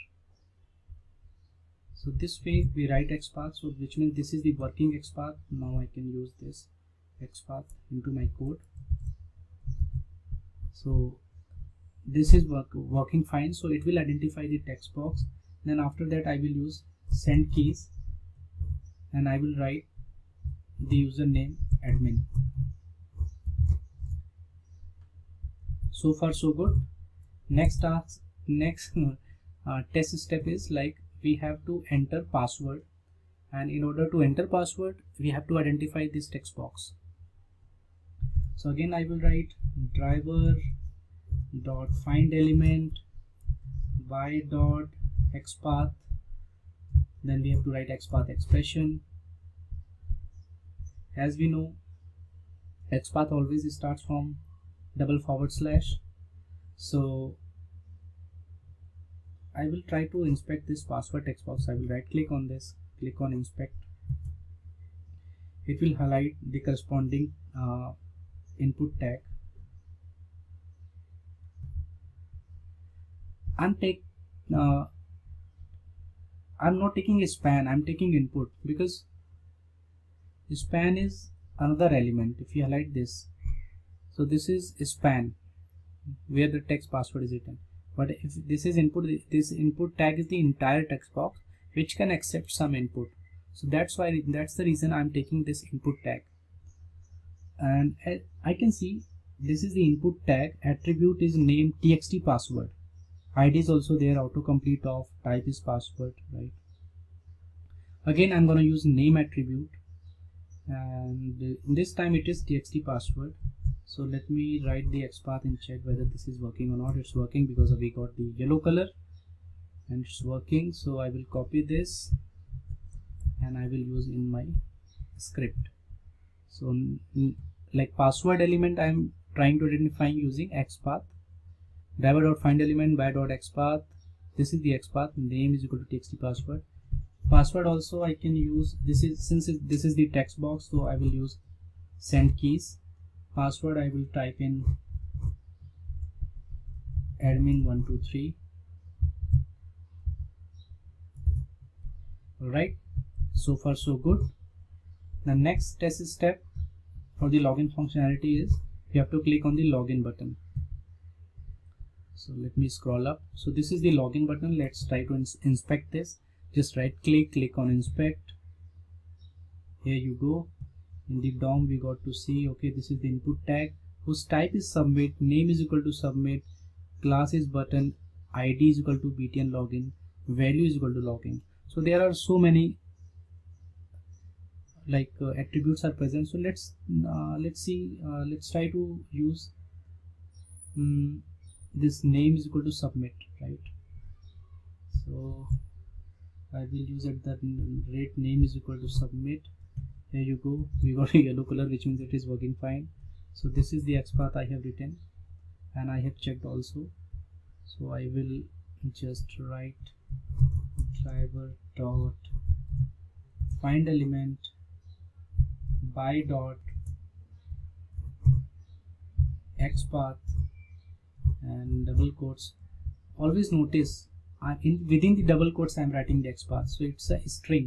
Speaker 1: So this way we write XPath, so which means this is the working XPath. Now I can use this XPath into my code. So this is working fine, so it will identify the text box. Then after that I will use send keys, and I will write the username admin. So far so good. Next test step is, like, we have to enter password, and in order to enter password we have to identify this text box. So again I will write driver dot find element by dot XPath, then we have to write XPath expression. As we know, XPath always starts from // so I will try to inspect this password text box. I will right click on this, click on inspect. It will highlight the corresponding input tag. I'm not taking a span, I'm taking input, because span is another element. If you highlight this, so this is a span where the text password is written. But if this is input, this input tag is the entire text box which can accept some input. So that's the reason I'm taking this input tag. And I can see this is the input tag. Attribute is name txt password. ID is also there, autocomplete off, type is password, right? Again I'm going to use name attribute, and this time it is txt password. So let me write the XPath and check whether this is working or not. It's working, because we got the yellow color and it's working. So I will copy this and I will use in my script. So like password element I'm trying to identify using XPath. Driver.find element by .xpath. This is the XPath. Name is equal to txt password. Password also I can use. This is, since this is the text box, so I will use send keys. Password I will type in admin123. Alright, so far so good. The next test step for the login functionality is you have to click on the login button. So let me scroll up. So this is the login button. Let's try to inspect this. Just right click, click on inspect. Here you go. In the DOM we got to see, okay, this is the input tag whose type is submit, name is equal to submit, class is button, ID is equal to btn login, value is equal to login. So there are so many attributes are present. So let's see, let's try to use this name is equal to submit, right? So I will use at the rate name is equal to submit. Here you go, we got a yellow color, which means it is working fine. So this is the XPath I have written and I have checked also. So I will just write driver dot find element by dot XPath and double quotes. Always notice within the double quotes I am writing the XPath, so it's a string.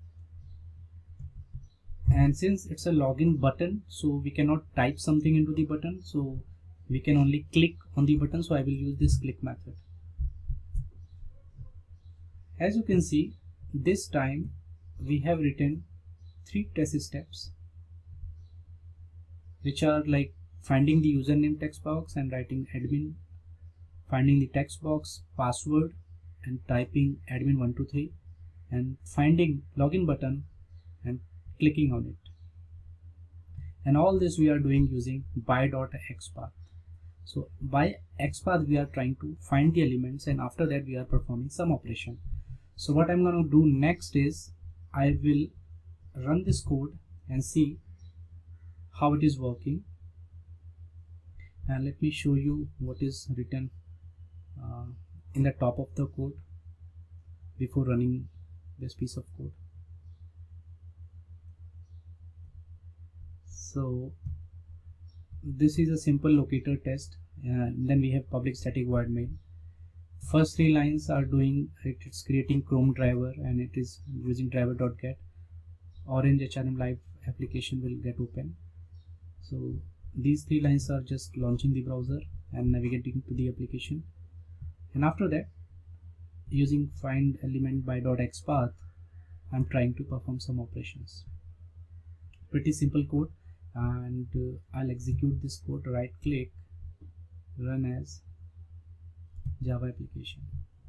Speaker 1: And since it's a login button, so we cannot type something into the button, so we can only click on the button, so I will use this click method. As you can see, this time we have written 3 test steps, which are like finding the username text box and writing admin, finding the text box password and typing admin123, and finding login button and clicking on it. And all this we are doing using by.xpath. So by XPath we are trying to find the elements, and after that we are performing some operation. So what I'm going to do next is I will run this code and see how it is working. And let me show you what is written in the top of the code before running this piece of code. So this is a simple locator test, and then we have public static void main. First 3 lines are doing it's creating Chrome driver, and it is using driver.get. Orange HRM live application will get open. So these 3 lines are just launching the browser and navigating to the application. And after that, using find element by .xpath, I'm trying to perform some operations. Pretty simple code, and I'll execute this code. Right click, run as Java application.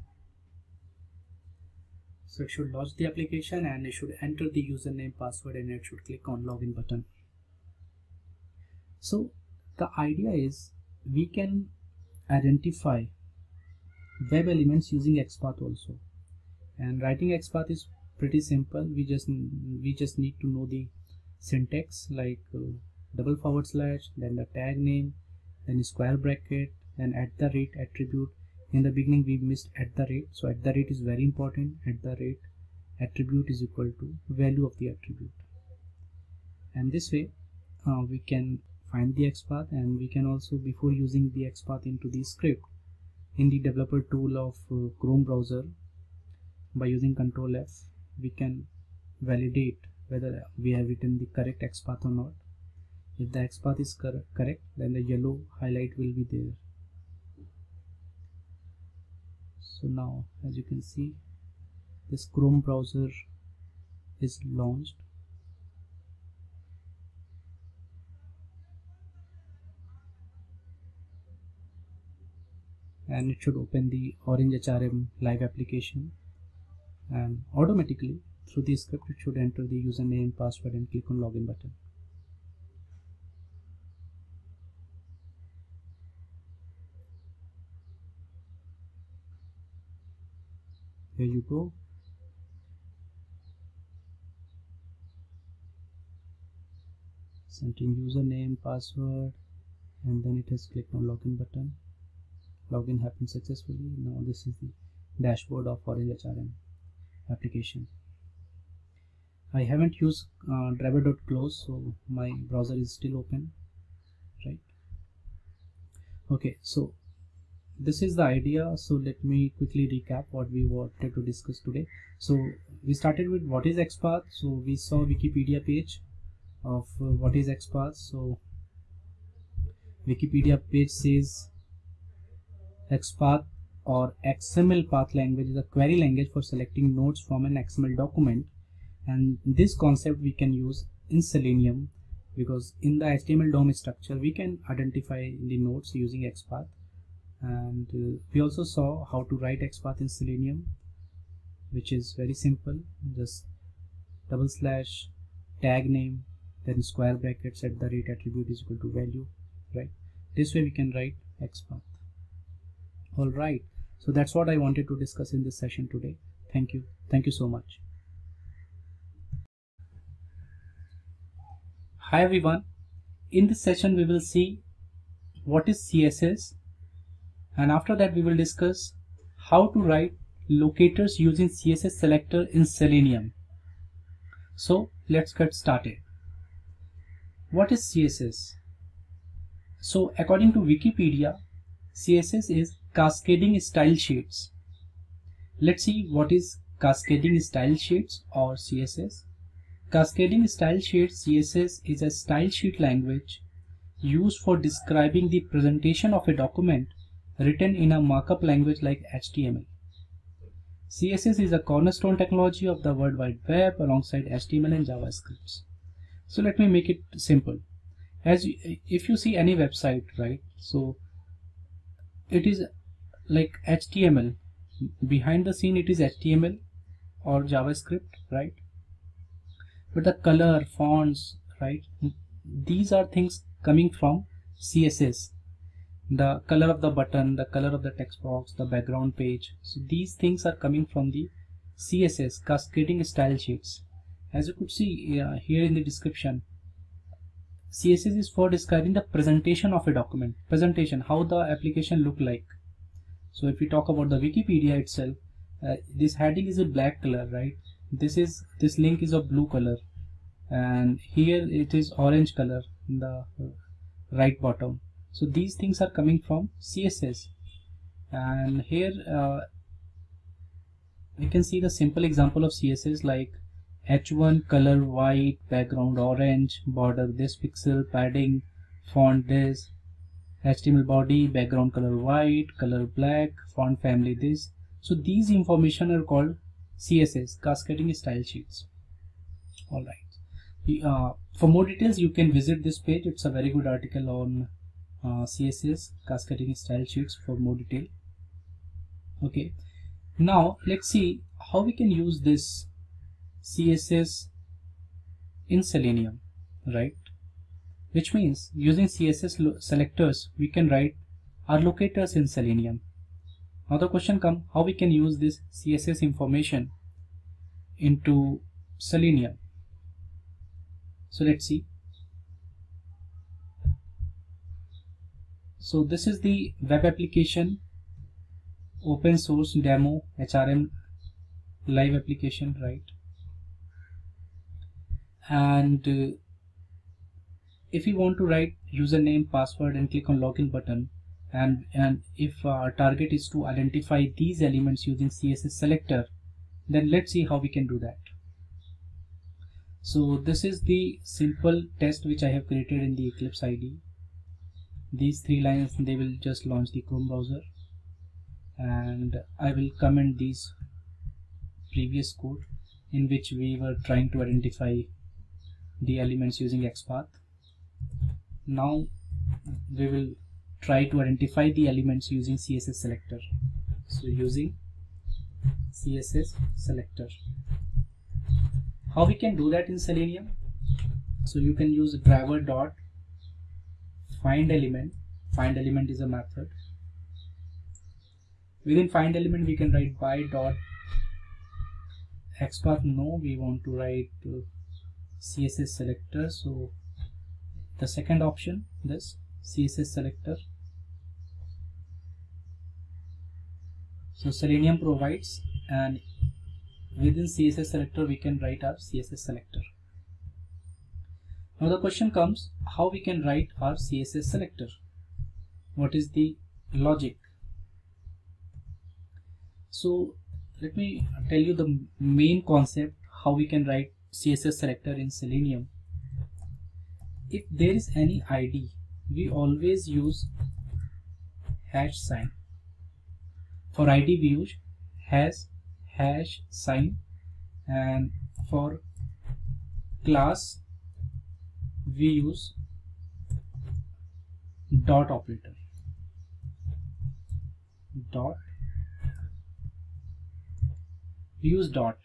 Speaker 1: So it should launch the application, and it should enter the username, password, and it should click on login button. So the idea is we can identify web elements using XPath also, and writing XPath is pretty simple. We just need to know the syntax, like // then the tag name, then square bracket, then @ attribute. In the beginning we missed @, so @ is very important. @ attribute is equal to value of the attribute, and this way we can find the XPath. And we can also, before using the XPath into the script, in the developer tool of Chrome browser, by using Ctrl F, we can validate whether we have written the correct XPath or not. If the XPath is correct, then the yellow highlight will be there. So now, as you can see, this Chrome browser is launched. And it should open the Orange HRM live application, and automatically through the script it should enter the username, password, and click on login button. Here you go. Entering username, password, and then it has clicked on login button. Login happened successfully. Now this is the dashboard of Orange HRM application. I haven't used driver.close, so my browser is still open, right? Okay, so this is the idea. So let me quickly recap what we wanted to discuss today. So we started with what is XPath. So we saw Wikipedia page of what is XPath. So Wikipedia page says XPath, or XML path language, is a query language for selecting nodes from an XML document. And this concept we can use in Selenium, because in the HTML DOM structure we can identify the nodes using XPath. And we also saw how to write XPath in Selenium, which is very simple. Just / tag name, then square brackets, @ attribute is equal to value, right? This way we can write XPath. All right, so that's what I wanted to discuss in this session today. Thank you so much. Hi everyone, in this session we will see what is CSS, and after that we will discuss how to write locators using CSS selector in Selenium. So let's get started. What is CSS? So according to Wikipedia, CSS is cascading style sheets. Let's see what is cascading style sheets or CSS. Cascading style sheets CSS is a style sheet language used for describing the presentation of a document written in a markup language like HTML. CSS is a cornerstone technology of the World Wide Web alongside HTML and JavaScript. So let me make it simple. If you see any website, right, so it is like HTML. Behind the scene it is HTML or JavaScript, right? But the color, fonts, right, these are things coming from CSS. The color of the button, the color of the text box, the background page, so these things are coming from the CSS, cascading style sheets. As you could see here in the description, CSS is for describing the presentation of a document. Presentation, how the application look like. So if we talk about the Wikipedia itself, this heading is a black color, right? This link is of blue color, and here it is orange color in the right bottom. So these things are coming from CSS, and here we can see the simple example of CSS like H1 color white, background orange, border this pixel, padding, font this, HTML body, background color white, color black, font family this. So these information are called CSS, cascading style sheets. Alright. For more details you can visit this page. It's a very good article on CSS, cascading style sheets, for more detail. Okay. Now let's see how we can use this CSS in Selenium, right? Which means using CSS selectors we can write our locators in Selenium. Now the question comes, how we can use this CSS information into Selenium. So let's see. So this is the web application, open source demo HRM live application, right? And if we want to write username, password and click on login button, and if our target is to identify these elements using CSS selector, then let's see how we can do that. So this is the simple test which I have created in the Eclipse IDE. These 3 lines, they will just launch the Chrome browser, and I will comment these previous code in which we were trying to identify the elements using XPath. Now we will try to identify the elements using CSS selector. So using CSS selector, how we can do that in Selenium? So you can use driver dot find element. Find element is a method. Within find element we can write by dot XPath. No, we want to write CSS selector. So the second option, this CSS selector. So Selenium provides, and within CSS selector we can write our CSS selector. Now the question comes, how we can write our CSS selector? What is the logic? So let me tell you the main concept how we can write CSS selector in Selenium. If there is any ID, we always use hash sign. For ID we use hash sign, and for class we use dot operator. Dot. We use dot.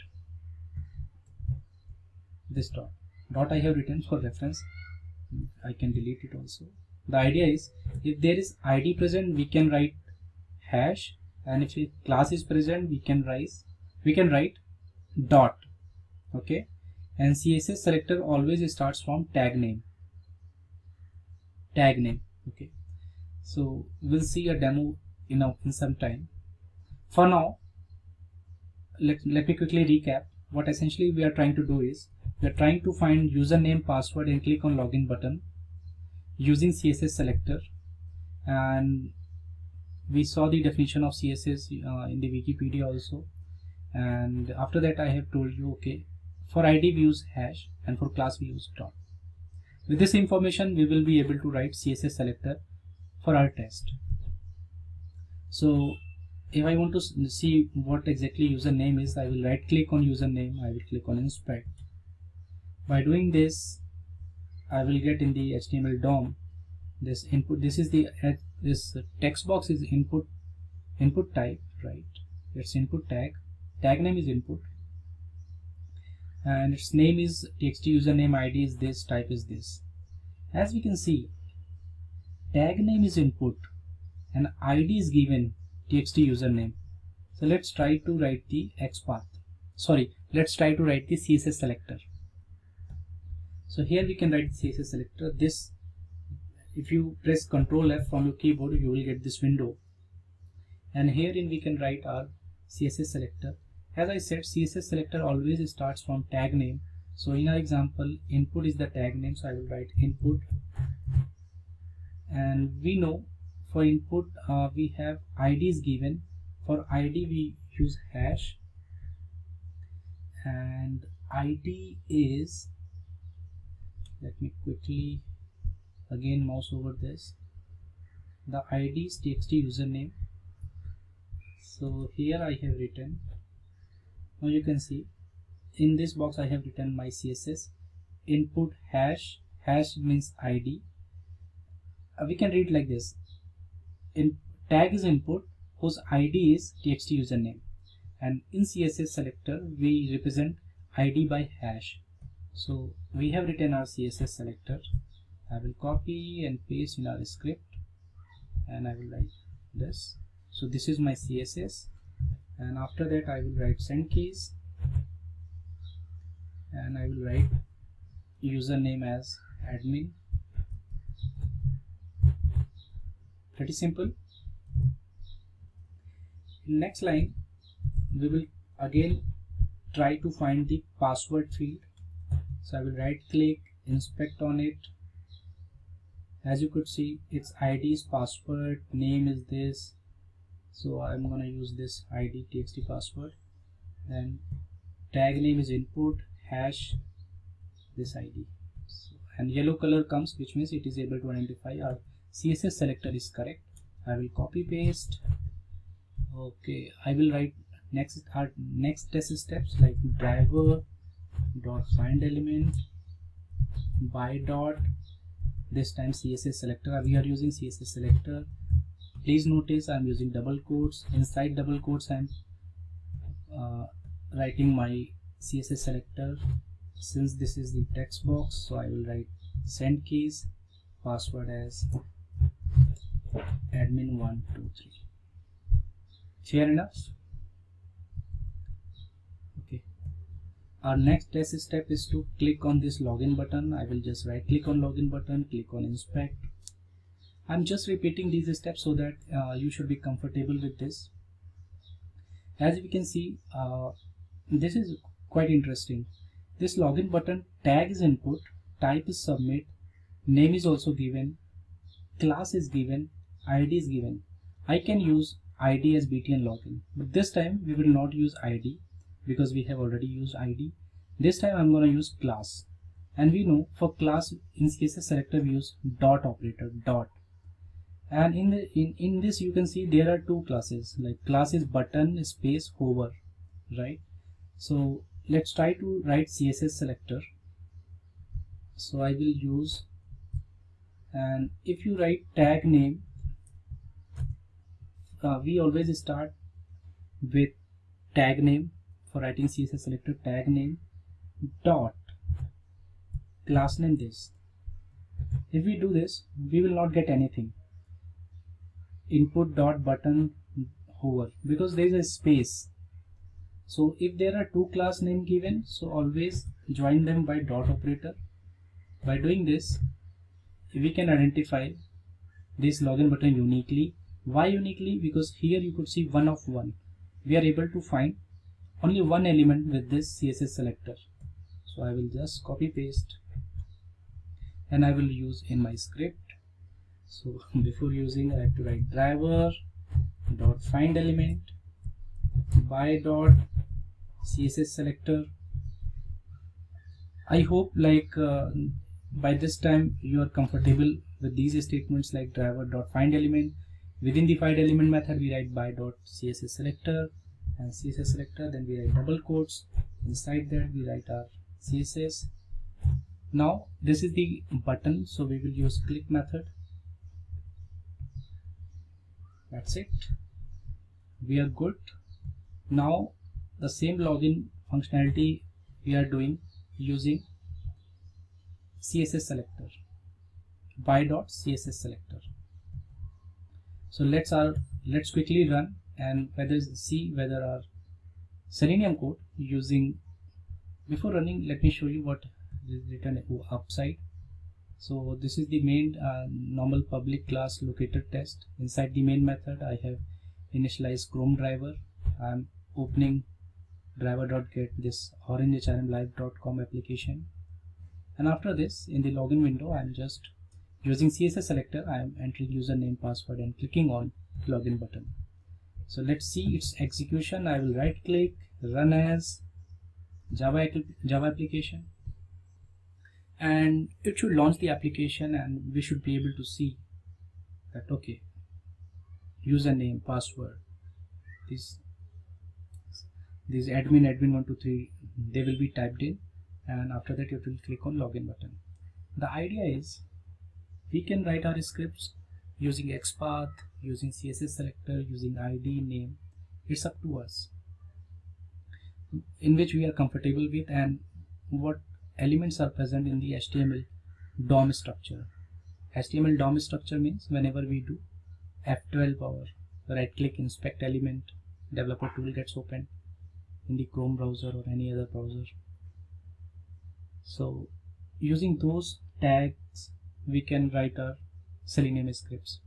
Speaker 1: This dot. Dot I have written for reference. I can delete it also. The idea is, if there is ID present, we can write hash, and if a class is present, we can write dot. Okay. And CSS selector always starts from tag name. Tag name. Okay. So we'll see a demo in some time. For now, let me quickly recap. What essentially we are trying to do is, we are trying to find username, password and click on login button using CSS selector, and we saw the definition of CSS in the Wikipedia also, and after that I have told you, okay, for ID we use hash and for class we use dot. With this information we will be able to write CSS selector for our test. So if I want to see what exactly username is, I will right click on username, I will click on inspect. By doing this, I will get in the HTML DOM this input. This is the this text box is input type, right? Its input tag name is input, and its name is txt username, ID is this, type is this. As we can see, tag name is input and ID is given txt username. So let's try to write the XPath. Sorry, let's try to write the CSS selector. So here we can write CSS selector. This, if you press Ctrl F from your keyboard, you will get this window, and herein we can write our CSS selector. As I said, CSS selector always starts from tag name. So in our example, input is the tag name, so I will write input, and we know for input we have ID is given. For ID we use hash, and ID is, let me quickly again mouse over this, the ID is txt username. So here I have written, now you can see in this box I have written my CSS input hash means ID. We can read like this, tag is input whose ID is txt username, and in CSS selector we represent ID by hash. So we have written our CSS selector. I will copy and paste in our script, and I will write this. So this is my CSS, and after that I will write send keys, and I will write username as admin. Pretty simple. In next line we will again try to find the password field. So I will right click, inspect on it. As you could see, its ID is password, name is this, so I'm gonna use this ID txt password, and tag name is input, hash this ID. So, and yellow color comes, which means it is able to identify our CSS selector is correct. I will copy paste. Okay, I will write next test steps like driver dot find element by dot, this time CSS selector. We are using CSS selector. Please notice I am using double quotes. Inside double quotes I am writing my CSS selector. Since this is the text box, so I will write send keys, password as admin123. Fair enough. Okay. Our next test step is to click on this login button. I will just right click on login button, click on inspect. I'm just repeating these steps so that you should be comfortable with this. As we can see, this is quite interesting. This login button, tag is input, type is submit, name is also given, class is given, ID is given. I can use ID as btn login, but this time we will not use ID because we have already used ID. This time I'm going to use class, and we know for class in CSS selector we use dot operator, dot. And in this you can see there are two classes, like class is button space hover, right? So let's try to write CSS selector. So I will use, and if you write tag name, we always start with tag name. For writing CSS selector, tag name dot class name this. If we do this, we will not get anything. Input dot button hover, because there is a space. So if there are two class name given, so always join them by dot operator. By doing this, we can identify this login button uniquely. Why uniquely? Because here you could see 1 of 1. We are able to find only one element with this CSS selector. So I will just copy paste, and I will use in my script. So before using, I have to write driver
Speaker 2: dot find element by dot CSS selector. I hope by this time you are comfortable with these statements like driver dot find element. Within the find element method we write by dot CSS selector and CSS selector, then we write double quotes. Inside that we write our CSS. Now this is the button, so we will use click method. That's it. We are good. Now the same login functionality we are doing using CSS selector, by dot CSS selector. So let's quickly run and see whether our Selenium code using. Before running, let me show you what is written upside. So this is the main normal public class locator test. Inside the main method I have initialized Chrome driver. I am opening driver.get this orangehrmlive.com application, and after this in the login window I am just using CSS selector. I am entering username, password and clicking on login button. So let's see its execution. I will right click, run as Java application, and it should launch the application, and we should be able to see that okay, username, password, these admin123, they will be typed in, and after that you will click on login button. The idea is we can write our scripts using XPath, using CSS selector, using ID, name. It's up to us in which we are comfortable with and what elements are present in the HTML DOM structure. HTML DOM structure means whenever we do F12 or right click, inspect element, developer tool gets opened in the Chrome browser or any other browser. So using those tags we can write our Selenium scripts.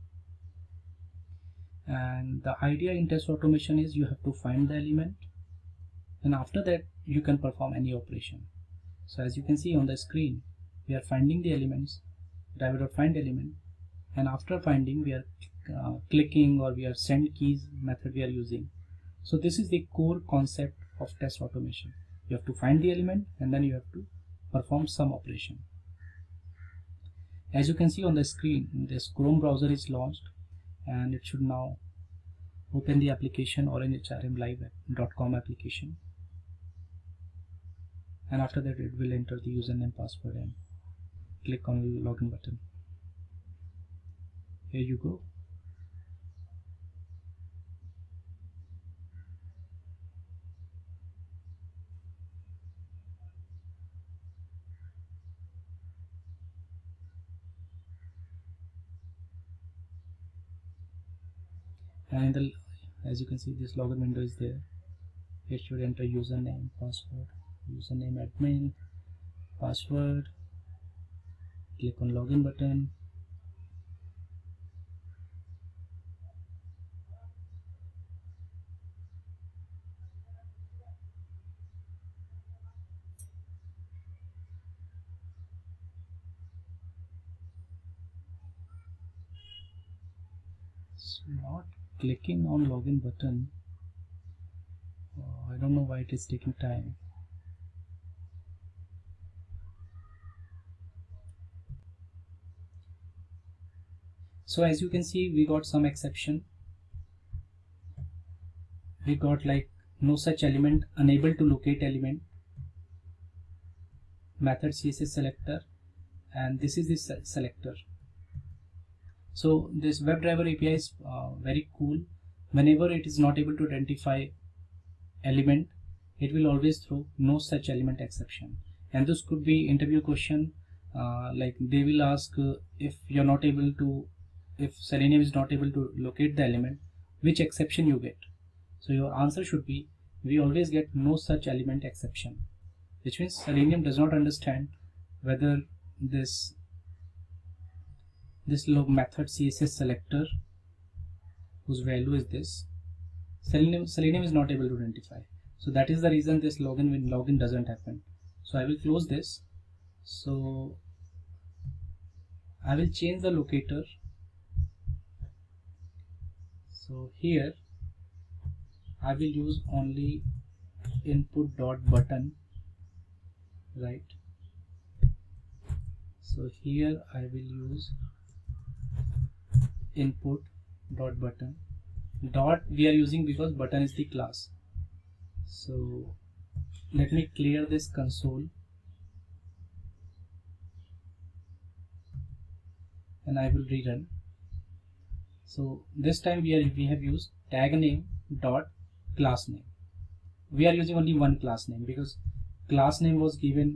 Speaker 2: And the idea in test automation is you have to find the element, and after that you can perform any operation. So as you can see on the screen, we are finding the elements, driver.find element, and after finding we are clicking, or we are send keys method we are using. So this is the core concept of test automation. You have to find the element and then you have to perform some operation. As you can see on the screen, this Chrome browser is launched and it should now open the application orangehrmlive.com application, and after that it will enter the username, password and click on login button. Here you go. And as you can see, this login window is there. It should enter username, password, username admin, password, click on login button. It's not clicking on login button. I don't know why it is taking time. So as you can see, we got some exception. We got like no such element, unable to locate element, method CSS selector, and this is the selector. So this WebDriver API is very cool. Whenever it is not able to identify element, it will always throw no such element exception. And this could be interview question, like they will ask if you're not able to, if Selenium is not able to locate the element, which exception you get. So your answer should be, we always get no such element exception, which means Selenium does not understand whether this method CSS selector, whose value is this, Selenium is not able to identify. So that is the reason this login doesn't happen. So I will close this. So I will change the locator. So So here I will use only input dot button, right? So here I will use input dot button. Dot we are using because button is the class. So let me clear this console and I will rerun. So this time we have used tag name dot class name. We are using only one class name because class name was given.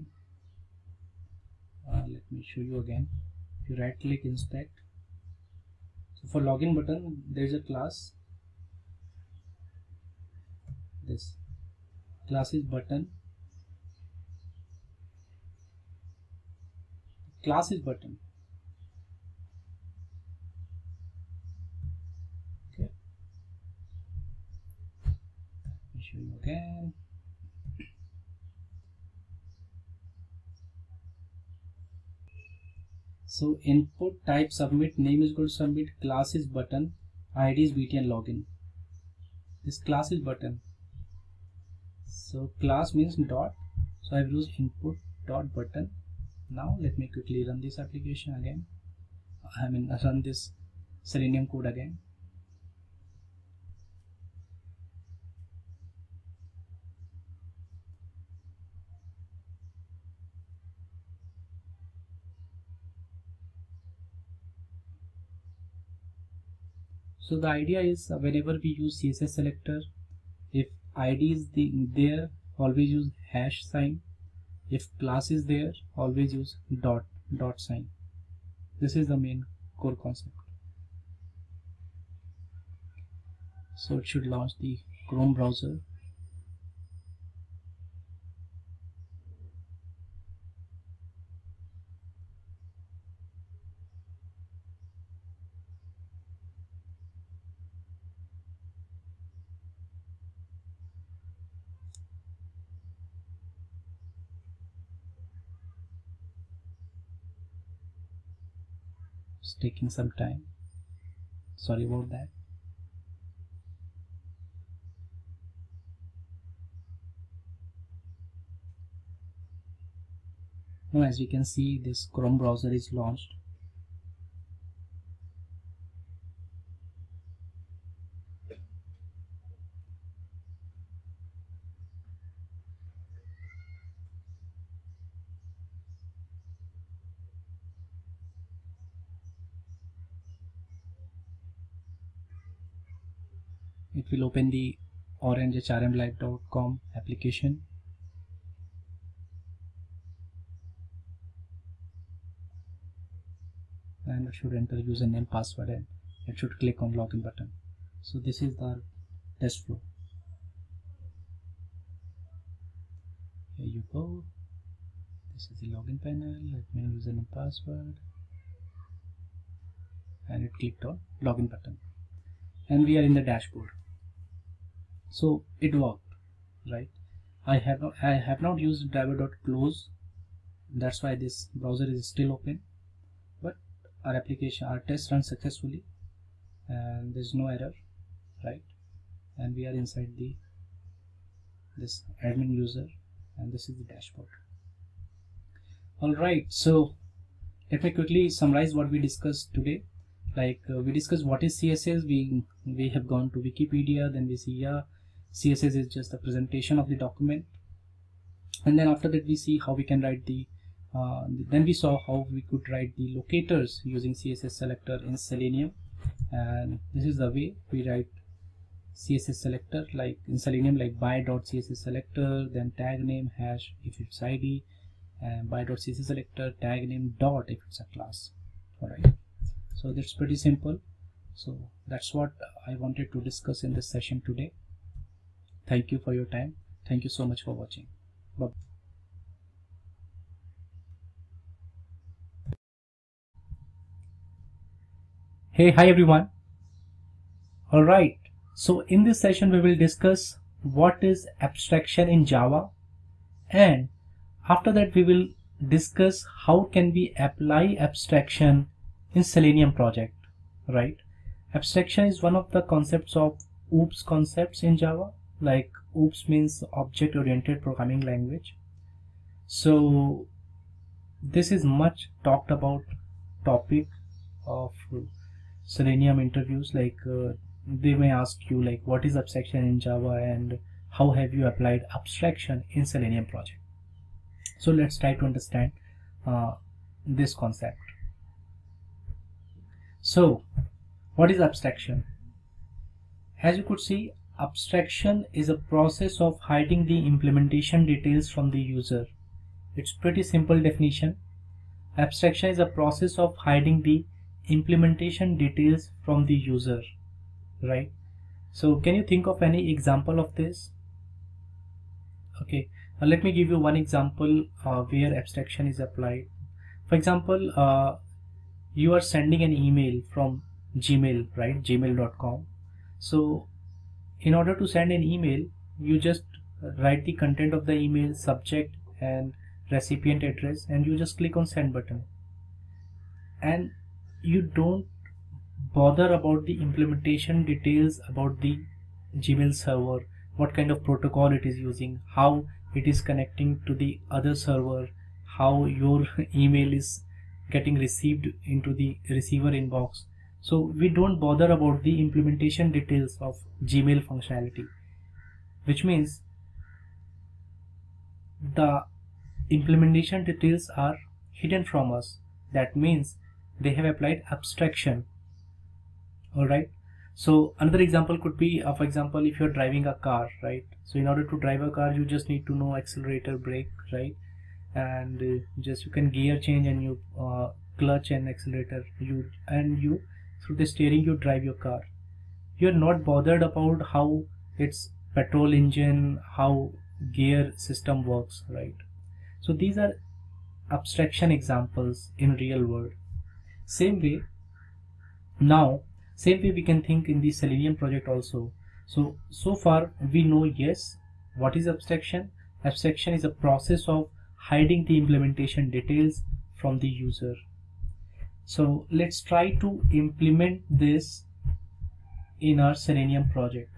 Speaker 2: Let me show you again. If you right click inspect, so for login button there is a class. This class is button. Class is button. Okay. Let me show you again. So input type submit, name is going to submit, class is button, ID is BTN login. This class is button. So class means dot. So I've used input dot button. Now let me quickly run this application again. Run this Selenium code again. So the idea is whenever we use CSS selector, if ID is there, always use hash sign. If class is there, always use dot sign. This is the main core concept. So it should launch the Chrome browser. It's taking some time. Sorry about that. Now as we can see, this Chrome browser is launched. It will open the Orange hrmlive.com application. And it should enter username, password, and it should click on login button. So this is the test flow. Here you go. This is the login panel. Let me username, password, and it clicked on login button. And we are in the dashboard. So it worked, right? I have not used driver.close. That's why this browser is still open. But our test runs successfully, and there's no error, right? And we are inside this admin user, and this is the dashboard. All right, so let me quickly summarize what we discussed today. We discussed what is CSS. We have gone to Wikipedia, then we see CSS is just a presentation of the document, and then after that we see how we can write then we saw how we could write the locators using CSS selector in Selenium. And this is the way we write CSS selector, like in Selenium, like by.css selector, then tag name hash if it's ID, and by.css selector tag name dot if it's a class. All right, so that's pretty simple. So that's what I wanted to discuss in this session today. Thank you for your time. Thank you so much for watching. Bye. Hey, hi everyone. All right, so in this session we will discuss what is abstraction in Java, and after that we will discuss how can we apply abstraction in Selenium project, right? Abstraction is one of the concepts of OOPS concepts in Java. Like OOPS means object oriented programming language. So this is much talked about topic of Selenium interviews. Like they may ask you like what is abstraction in Java and how have you applied abstraction in Selenium project. So let's try to understand this concept. So what is abstraction? As you could see, abstraction is a process of hiding the implementation details from the user. It's pretty simple definition. Abstraction is a process of hiding the implementation details from the user, right? So can you think of any example of this? Okay, let me give you one example where abstraction is applied. For example, you are sending an email from Gmail, right? gmail.com. So in order to send an email, you just write the content of the email, subject and recipient address, and you just click on send button, and you don't bother about the implementation details about the Gmail server, what kind of protocol it is using, how it is connecting to the other server, how your email is getting received into the receiver inbox. So we don't bother about the implementation details of Gmail functionality, which means the implementation details are hidden from us. That means they have applied abstraction. Alright, so another example could be for example, if you're driving a car, right? So in order to drive a car, you just need to know accelerator, brake, right? And just you can gear change, and you clutch and accelerator, you through the steering you drive your car. You're not bothered about how its petrol engine, how gear system works, right? So these are abstraction examples in real world. Same way we can think in the Selenium project also. So far we know, yes, what is abstraction? Abstraction is a process of hiding the implementation details from the user. So let's try to implement this in our Selenium project.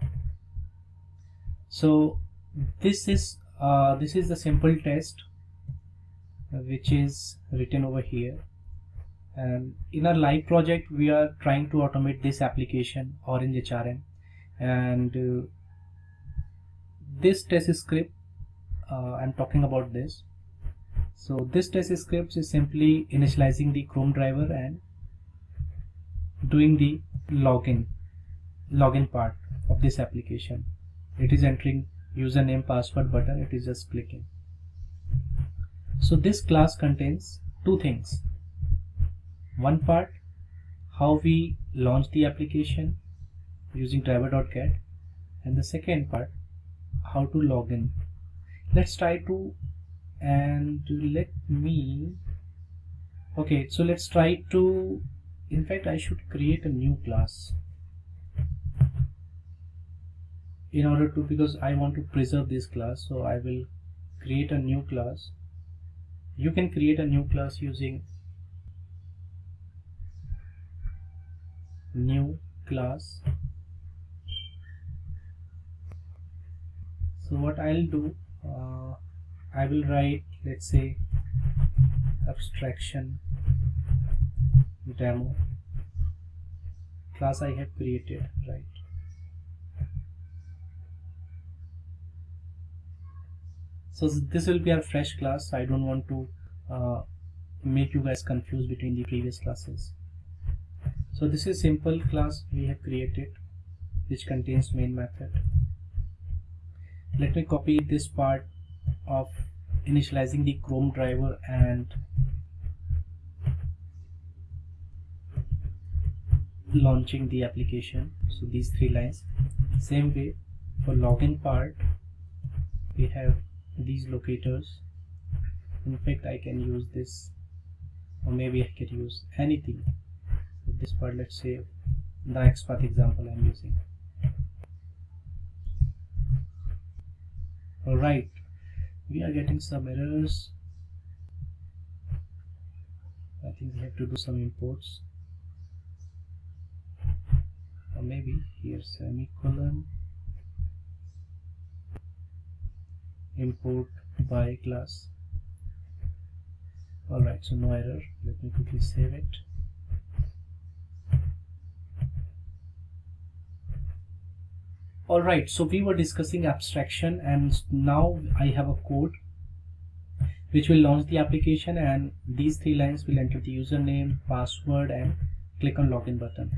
Speaker 2: So this is the simple test which is written over here, and in our live project we are trying to automate this application, Orange HRM, and this test script, I'm talking about this. So this test script is simply initializing the Chrome driver and doing the login part of this application. It is entering username, password button, it is just clicking. So this class contains two things. One part, how we launch the application using driver.get, and the second part, how to log in. Let's try to, and let me, okay, so let's try to, in fact I should create a new class in order to, because I want to preserve this class. So I will create a new class. You can create a new class using new class. So what I'll do, I will write, let's say, abstraction demo class I have created, right? So this will be our fresh class. I don't want to make you guys confused between the previous classes. So this is simple class we have created which contains main method. Let me copy this part of initializing the Chrome driver and launching the application. So these 3 lines. Same way for login part we have these locators. In fact I can use this, or maybe I can use anything. So this part, let's say the XPath example I'm using. Alright, we are getting some errors. I think we have to do some imports. or maybe here semicolon import by class. Alright, so no error. Let me quickly save it. Alright, so we were discussing abstraction, and now I have a code which will launch the application, and these 3 lines will enter the username, password, and click on login button.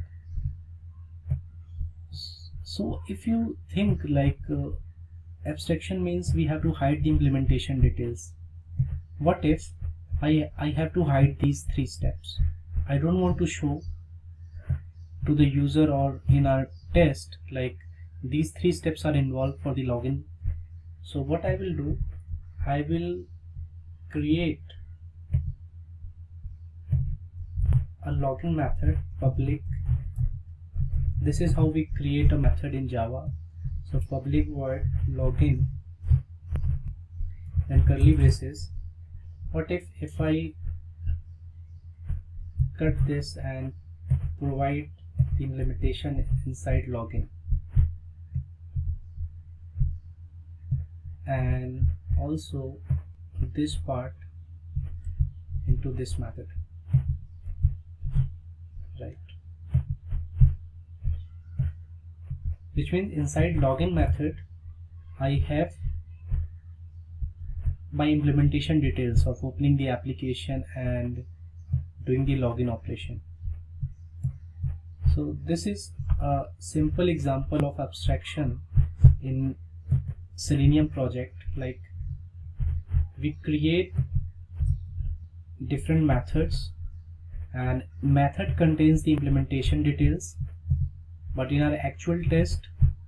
Speaker 2: So if you think like abstraction means we have to hide the implementation details. What if I have to hide these 3 steps? I don't want to show to the user or in our test like these 3 steps are involved for the login. So what I will do, I will create a login method public. This is how we create a method in Java. So public void login and curly braces. What if I cut this and provide the implementation inside login, and also this part into this method, right? Which means inside login method I have my implementation details of opening the application and doing the login operation. So this is a simple example of abstraction in Selenium project. Like we create different methods, and method contains the implementation details, but in our actual test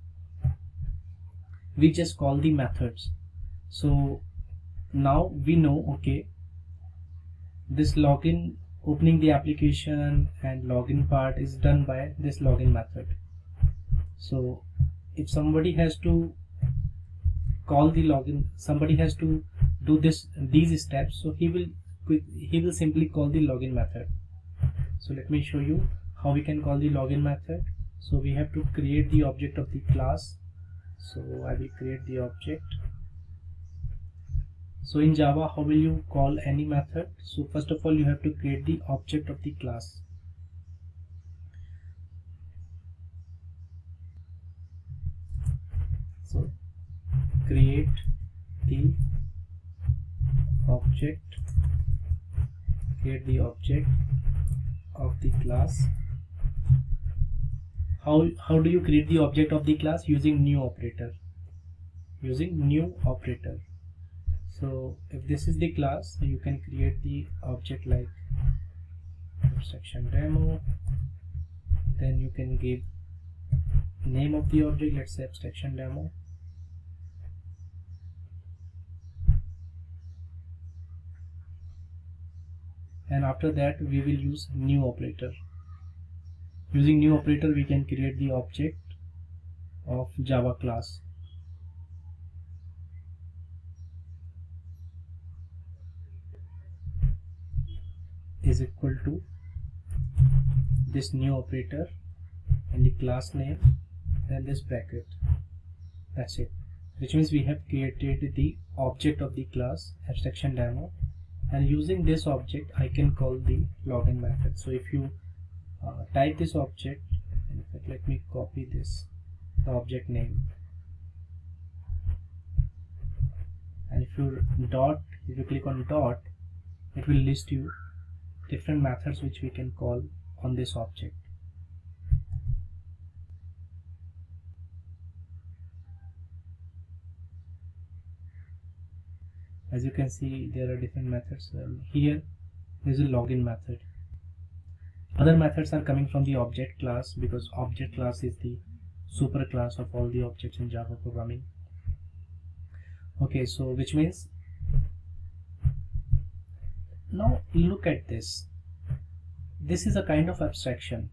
Speaker 2: we just call the methods. So now we know, okay, this login, opening the application and login part is done by this login method. So if somebody has to call the login, somebody has to do these steps, so he will simply call the login method. So let me show you how we can call the login method. So we have to create the object of the class. So I will create the object. So in Java, how will you call any method? So first of all, you have to create the object of the class. So create the object, create the object of the class. How do you create the object of the class? Using new operator. Using new operator. So if this is the class, you can create the object like abstraction demo. Then you can give name of the object, let's say abstraction demo. And after that we will use new operator. Using new operator we can create the object of Java class. Is equal to this new operator and the class name, then this bracket. That's it. Which means we have created the object of the class abstraction demo, and using this object I can call the login method. So if you type this object, in fact let me copy this, the object name, and if you click on dot, it will list you different methods which we can call on this object. As you can see, there are different methods. Here is a login method. Other methods are coming from the object class, because object class is the super class of all the objects in Java programming. Okay, so which means now look at this. This is a kind of abstraction.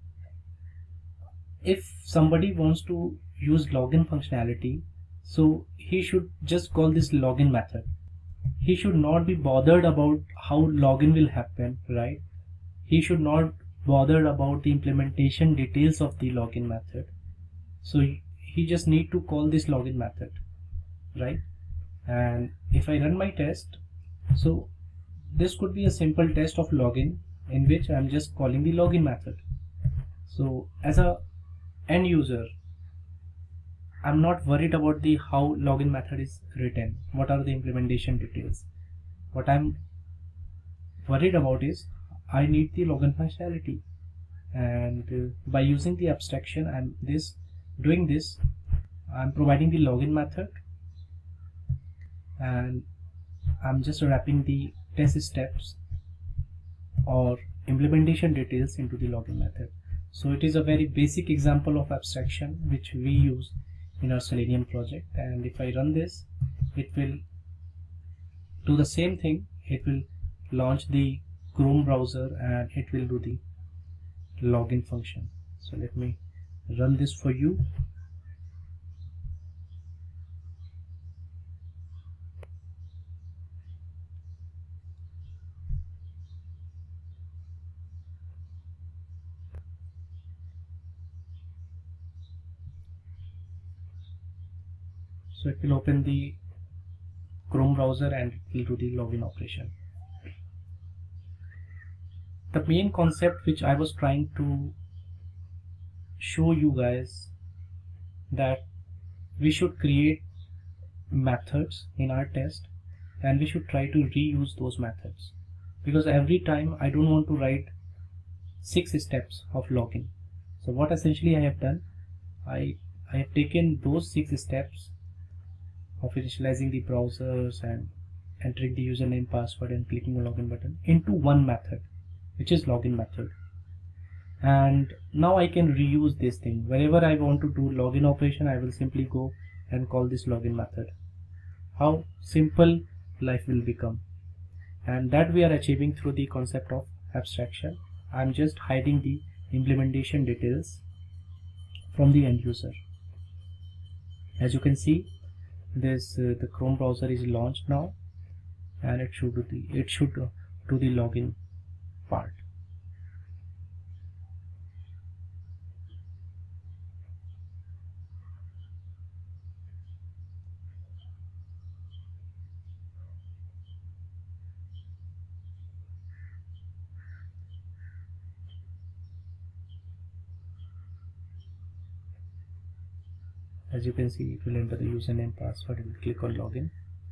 Speaker 2: If somebody wants to use login functionality, so he should just call this login method. He should not be bothered about how login will happen, right? He should not bothered about the implementation details of the login method. So he just need to call this login method, right? And if I run my test, so this could be a simple test of login in which I'm just calling the login method. So as a end user, I'm not worried about the how login method is written, what are the implementation details. What I'm worried about is I need the login functionality, and by using the abstraction I'm providing the login method, and I'm just wrapping the test steps or implementation details into the login method. So it is a very basic example of abstraction which we use in our Selenium project, and if I run this, it will do the same thing. It will launch the Chrome browser and it will do the login function. So let me run this for you. So it will open the Chrome browser and it will do the login operation. The main concept which I was trying to show you guys, that we should create methods in our test and we should try to reuse those methods, because every time I don't want to write 6 steps of login. So what essentially I have done, I have taken those 6 steps of initializing the browsers and entering the username, password and clicking the login button into one method, which is login method. And now I can reuse this thing. Wherever I want to do login operation, I will simply go and call this login method. How simple life will become. And that we are achieving through the concept of abstraction. I'm just hiding the implementation details from the end user. As you can see, this the Chrome browser is launched now, and it should do the login part. As you can see, it will enter the username, password and click on login.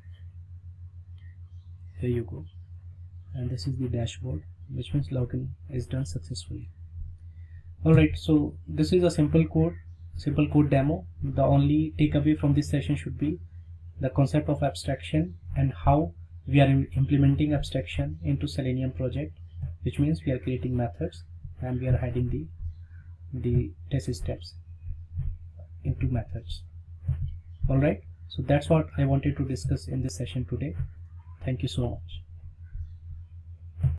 Speaker 2: Here you go, and this is the dashboard, which means login is done successfully. Alright, so this is a simple code demo. The only takeaway from this session should be the concept of abstraction and how we are implementing abstraction into Selenium project, which means we are creating methods and we are hiding the test steps into methods. Alright, so that's what I wanted to discuss in this session today. Thank you so much.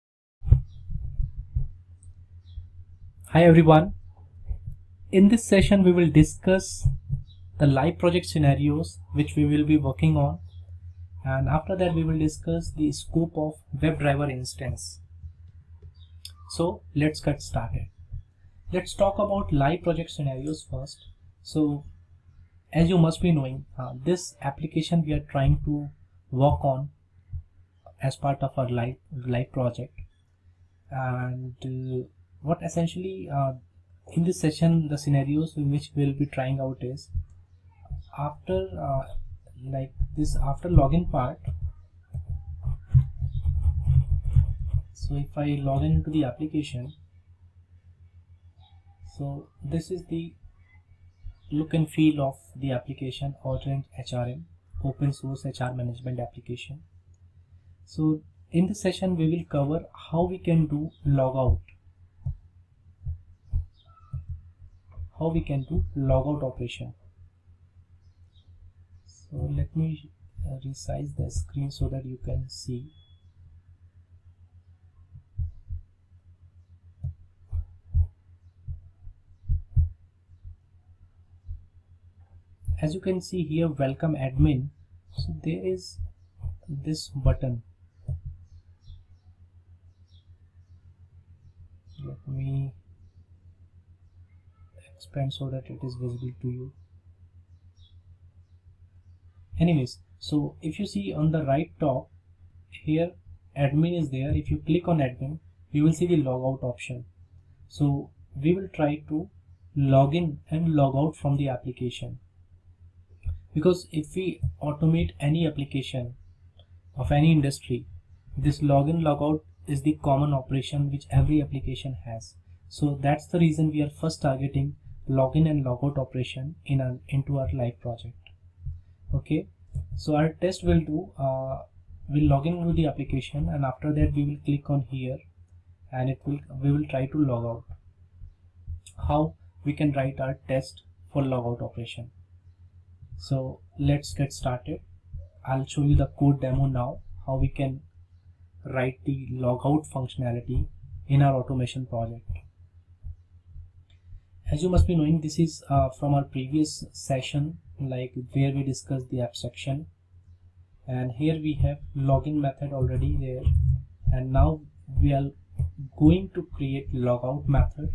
Speaker 2: Hi everyone. In this session we will discuss the live project scenarios which we will be working on, and after that we will discuss the scope of WebDriver instance. So let's get started. Let's talk about live project scenarios first. So as you must be knowing, this application we are trying to work on as part of our live project, and what essentially in this session the scenarios in which we'll be trying out is after after login part. So if I log into the application, so this is the look and feel of the application, Autorent HRM, open source HR management application. So in this session we will cover how we can do logout, operation. So let me resize the screen so that you can see. As you can see here, welcome admin. So there is this button. Let me expand so that it is visible to you. Anyways, so if you see on the right top here, admin is there. If you click on admin, you will see the logout option. So we will try to log in and log out from the application, because if we automate any application of any industry, this login logout is the common operation which every application has. So that's the reason we are first targeting login and logout operation into our live project. Okay, so our test will do, we'll log in to the application, and after that we will click on here, and we will try to log out. How we can write our test for logout operation. So let's get started. I'll show you the code demo now, how we can write the logout functionality in our automation project. As you must be knowing, this is from our previous session, like where we discussed the abstraction, and here we have login method already there, and now we are going to create logout method.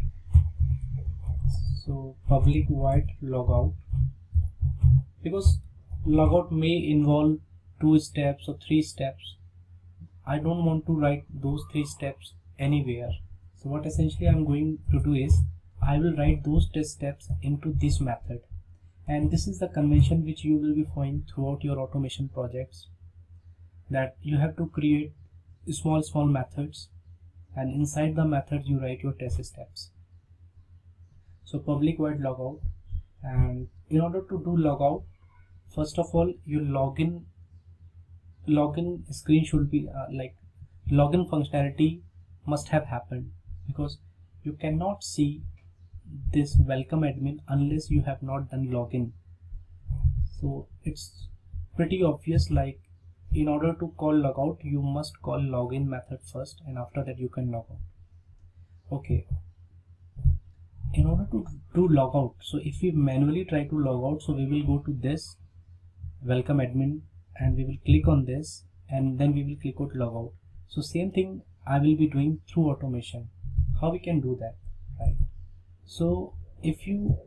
Speaker 2: So public void logout, because logout may involve 2 steps or 3 steps. I don't want to write those 3 steps anywhere. So what essentially I'm going to do is I will write those test steps into this method, and this is the convention which you will be following throughout your automation projects, that you have to create small methods, and inside the method you write your test steps. So public void logout, and in order to do logout, first of all your login screen should be like login functionality must have happened, because you cannot see this welcome admin unless you have not done login. So it's pretty obvious, like in order to call logout you must call login method first, and after that you can log out. Okay, in order to do logout, so if we manually try to log out, so we will go to this welcome admin and we will click on this, and then we will click on logout. So same thing I will be doing through automation. How we can do that, right? So if you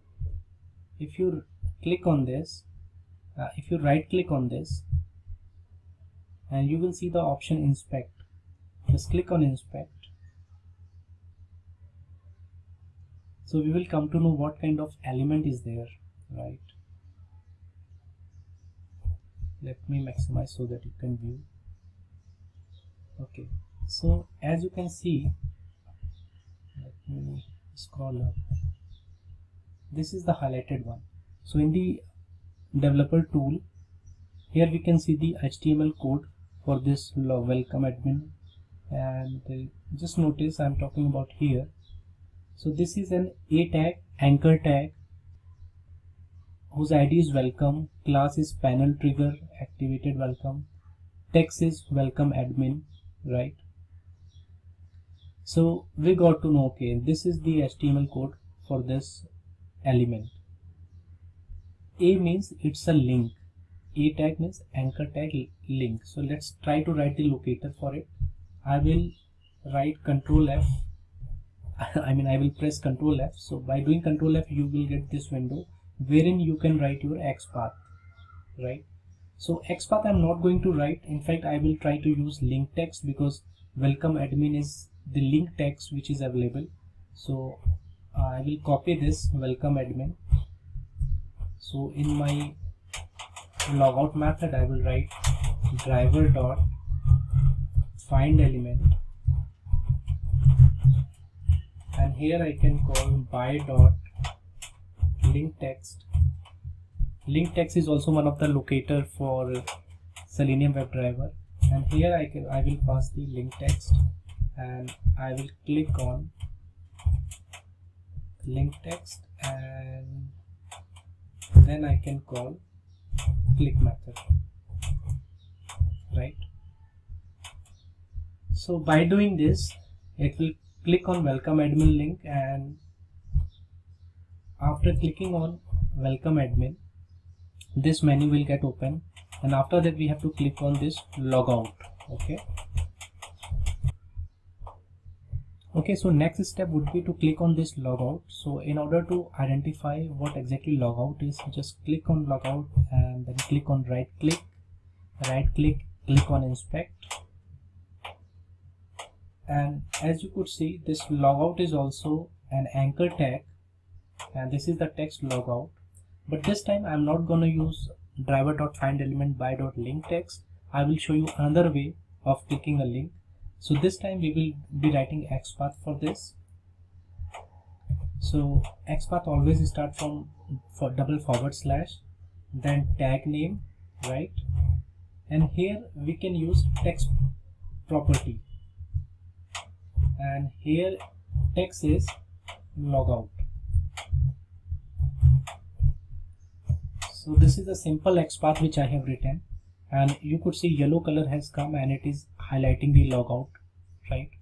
Speaker 2: click on this, if you right click on this, and you will see the option inspect. Just click on inspect. So we will come to know what kind of element is there, right? Let me maximize so that you can view. Okay, so as you can see, let me scroll up. This is the highlighted one. So in the developer tool, here we can see the HTML code for this welcome admin, and just notice I'm talking about here. So this is an A tag, anchor tag, whose ID is welcome, class is panel trigger, activated welcome, text is welcome admin, right? So we got to know, okay, this is the HTML code for this element. A means it's a link. A tag means anchor tag link. So let's try to write the locator for it. I will write Control F. I will press Control F. So by doing Control F, you will get this window wherein you can write your XPath, right? So XPath I'm not going to write. In fact, I will try to use link text, because welcome admin is the link text which is available. So I will copy this welcome admin. So in my logout method, I will write driver dot find element, and here I can call by dot link text. Link text is also one of the locator for Selenium WebDriver, and here I will pass the link text, and I will click on link text, and then I can call click method, right? So by doing this, it will click on welcome admin link, and after clicking on welcome admin, this menu will get open, and after that we have to click on this logout. Okay, Okay, so next step would be to click on this logout. So in order to identify what exactly logout is, just click on logout and then click on right click, click on inspect. And as you could see, this logout is also an anchor tag, and this is the text logout. But this time I'm not going to use driver.findElement by.link text. I will show you another way of clicking a link. So this time we will be writing XPath for this. So XPath always start from double forward slash, then tag name, right? And here we can use text property, and here text is logout. So this is a simple XPath which I have written, and you could see yellow color has come and it is highlighting the logout, right?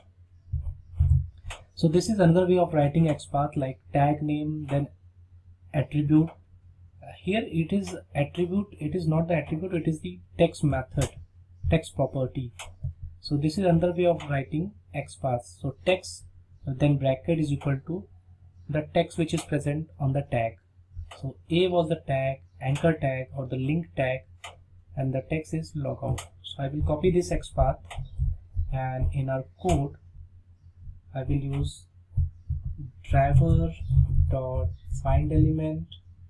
Speaker 2: So this is another way of writing XPath, like tag name, then attribute. Here it is attribute, it is not the attribute, it is the text method, text property. So this is another way of writing XPath. So text, then bracket is equal to the text which is present on the tag. So A was the tag, anchor tag or the link tag, and the text is logout. So I will copy this XPath, and in our code I will use driver.findElement.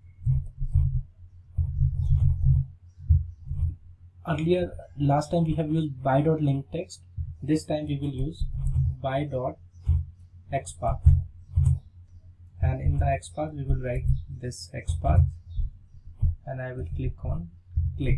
Speaker 2: Earlier, last time we have used by.link text. This time we will use by.xpath. And in the XPath we will write this XPath, and I will click on click.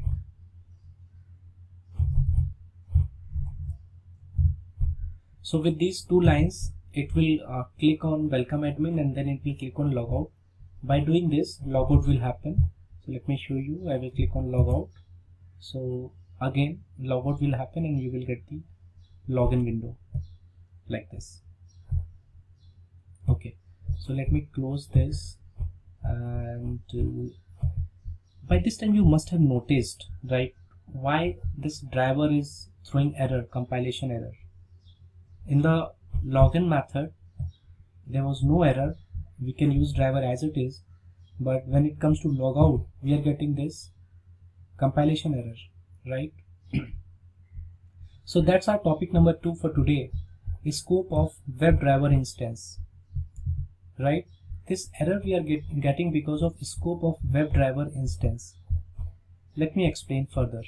Speaker 2: So with these two lines, it will click on welcome admin, and then it will click on logout. By doing this, logout will happen. So let me show you. I will click on logout. So again, logout will happen, and you will get the login window like this. Okay. So let me close this, and by this time you must have noticed, right, why this driver is throwing error, compilation error. In the login method there was no error, we can use driver as it is, but when it comes to logout we are getting this compilation error, right? So that's our topic number 2 for today, scope of WebDriver instance. Right, this error we are getting because of scope of WebDriver instance. Let me explain further.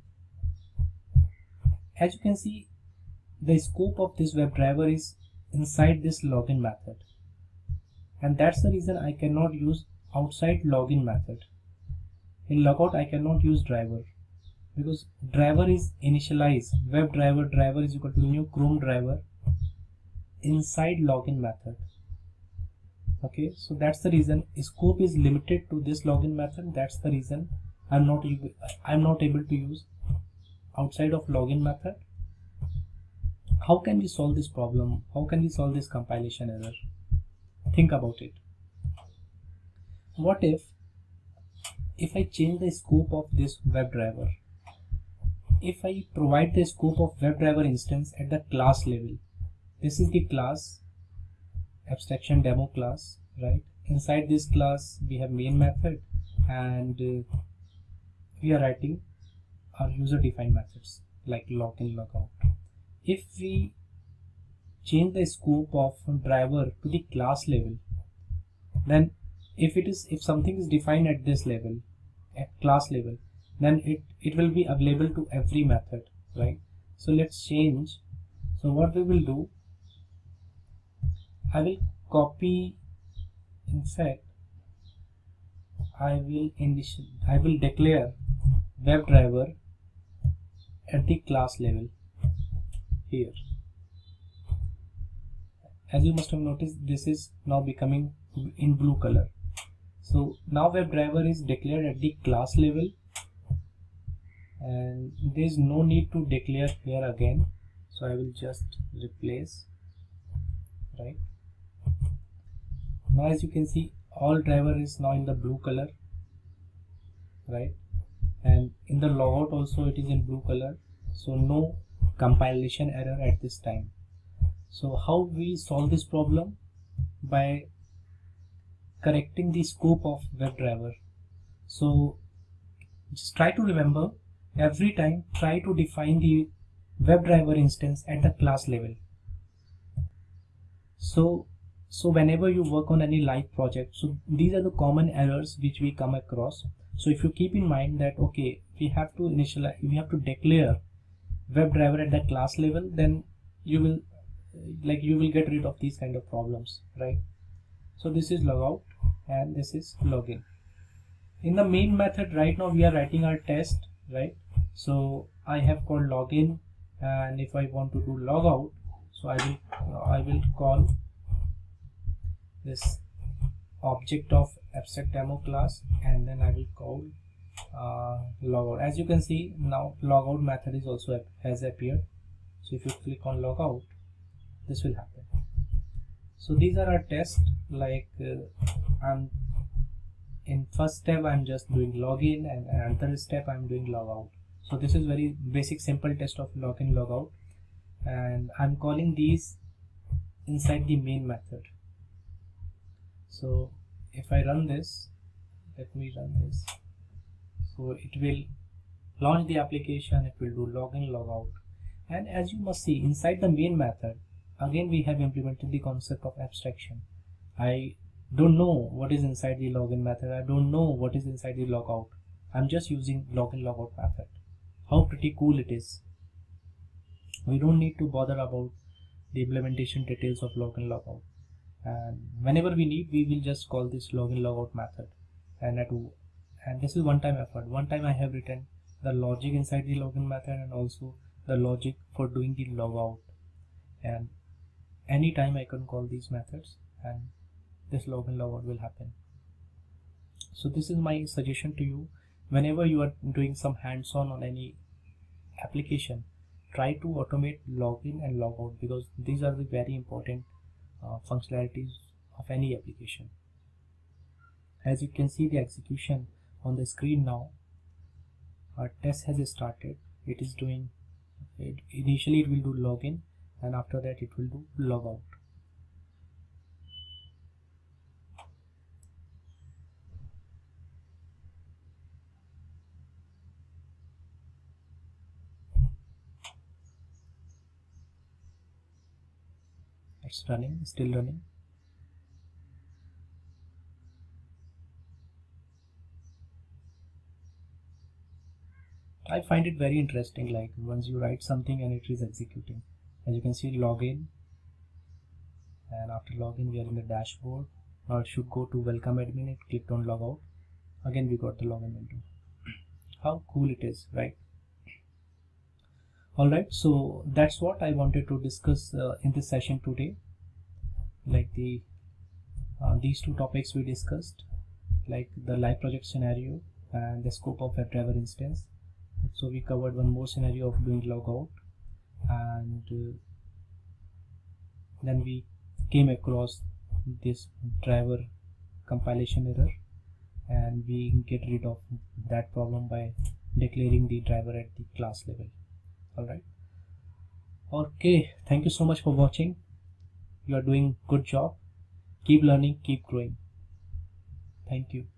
Speaker 2: As you can see, the scope of this WebDriver is inside this login method, and that's the reason I cannot use outside login method. In logout I cannot use driver because driver is initialized. WebDriver driver is equal to new Chrome driver inside login method. Okay, so that's the reason scope is limited to this login method. That's the reason I'm not able to use outside of login method. How can we solve this problem? How can we solve this compilation error? Think about it. What if I change the scope of this WebDriver? If I provide the scope of WebDriver instance at the class level, this is the class, abstraction demo class, right? Inside this class we have main method, and we are writing our user defined methods like login, logout. If we change the scope of driver to the class level, then if something is defined at this level, at class level, then it will be available to every method, right? So let's change. So what we will do, I will copy, in fact I will declare WebDriver at the class level here. As you must have noticed, this is now becoming in blue color. So now WebDriver is declared at the class level, and there is no need to declare here again. So I will just replace, right? Now as you can see, all driver is now in the blue color, right? And in the logout also it is in blue color. So no compilation error at this time. So how we solve this problem? By correcting the scope of WebDriver. So just try to remember, every time try to define the WebDriver instance at the class level. So whenever you work on any live project, so these are the common errors which we come across. So if you keep in mind that okay, we have to initialize, we have to declare WebDriver at the class level, then you will get rid of these kind of problems, right? So this is logout and this is login. In the main method right now we are writing our test, right? So I have called login, and if I want to do logout, so I will call this object of AbstractDemo class, and then I will call logout. As you can see now, logout method is also has appeared. So if you click on logout, this will happen. So these are our tests. Like I'm in first step I'm just doing login, and another step I'm doing logout. So this is very basic simple test of login logout, and I'm calling these inside the main method. So if I run this, let me run this. So it will launch the application, it will do login logout. And as you must see, inside the main method, again we have implemented the concept of abstraction. I don't know what is inside the login method, I don't know what is inside the logout. I'm just using login logout method. How pretty cool it is. We don't need to bother about the implementation details of login logout. And whenever we need, we will just call this login logout method, and this is one-time effort. One time I have written the logic inside the login method and also the logic for doing the logout, and anytime I can call these methods and this login logout will happen. So this is my suggestion to you. Whenever you are doing some hands-on on any application, try to automate login and logout, because these are the very important functionalities of any application. As you can see the execution on the screen now, our test has started. It is doing it. Initially it will do login, and after that it will do logout. It's running, still running. I find it very interesting, like once you write something and it is executing. As you can see, login, and after login we are in the dashboard. Now it should go to welcome admin. It clicked on logout. Again we got the login window. How cool it is, right? Alright, so that's what I wanted to discuss in this session today. Like these two topics we discussed, like the live project scenario and the scope of WebDriver instance. So we covered one more scenario of doing logout, and then we came across this driver compilation error, and we get rid of that problem by declaring the driver at the class level. Alright, okay, thank you so much for watching. You are doing good job. Keep learning, keep growing. Thank you.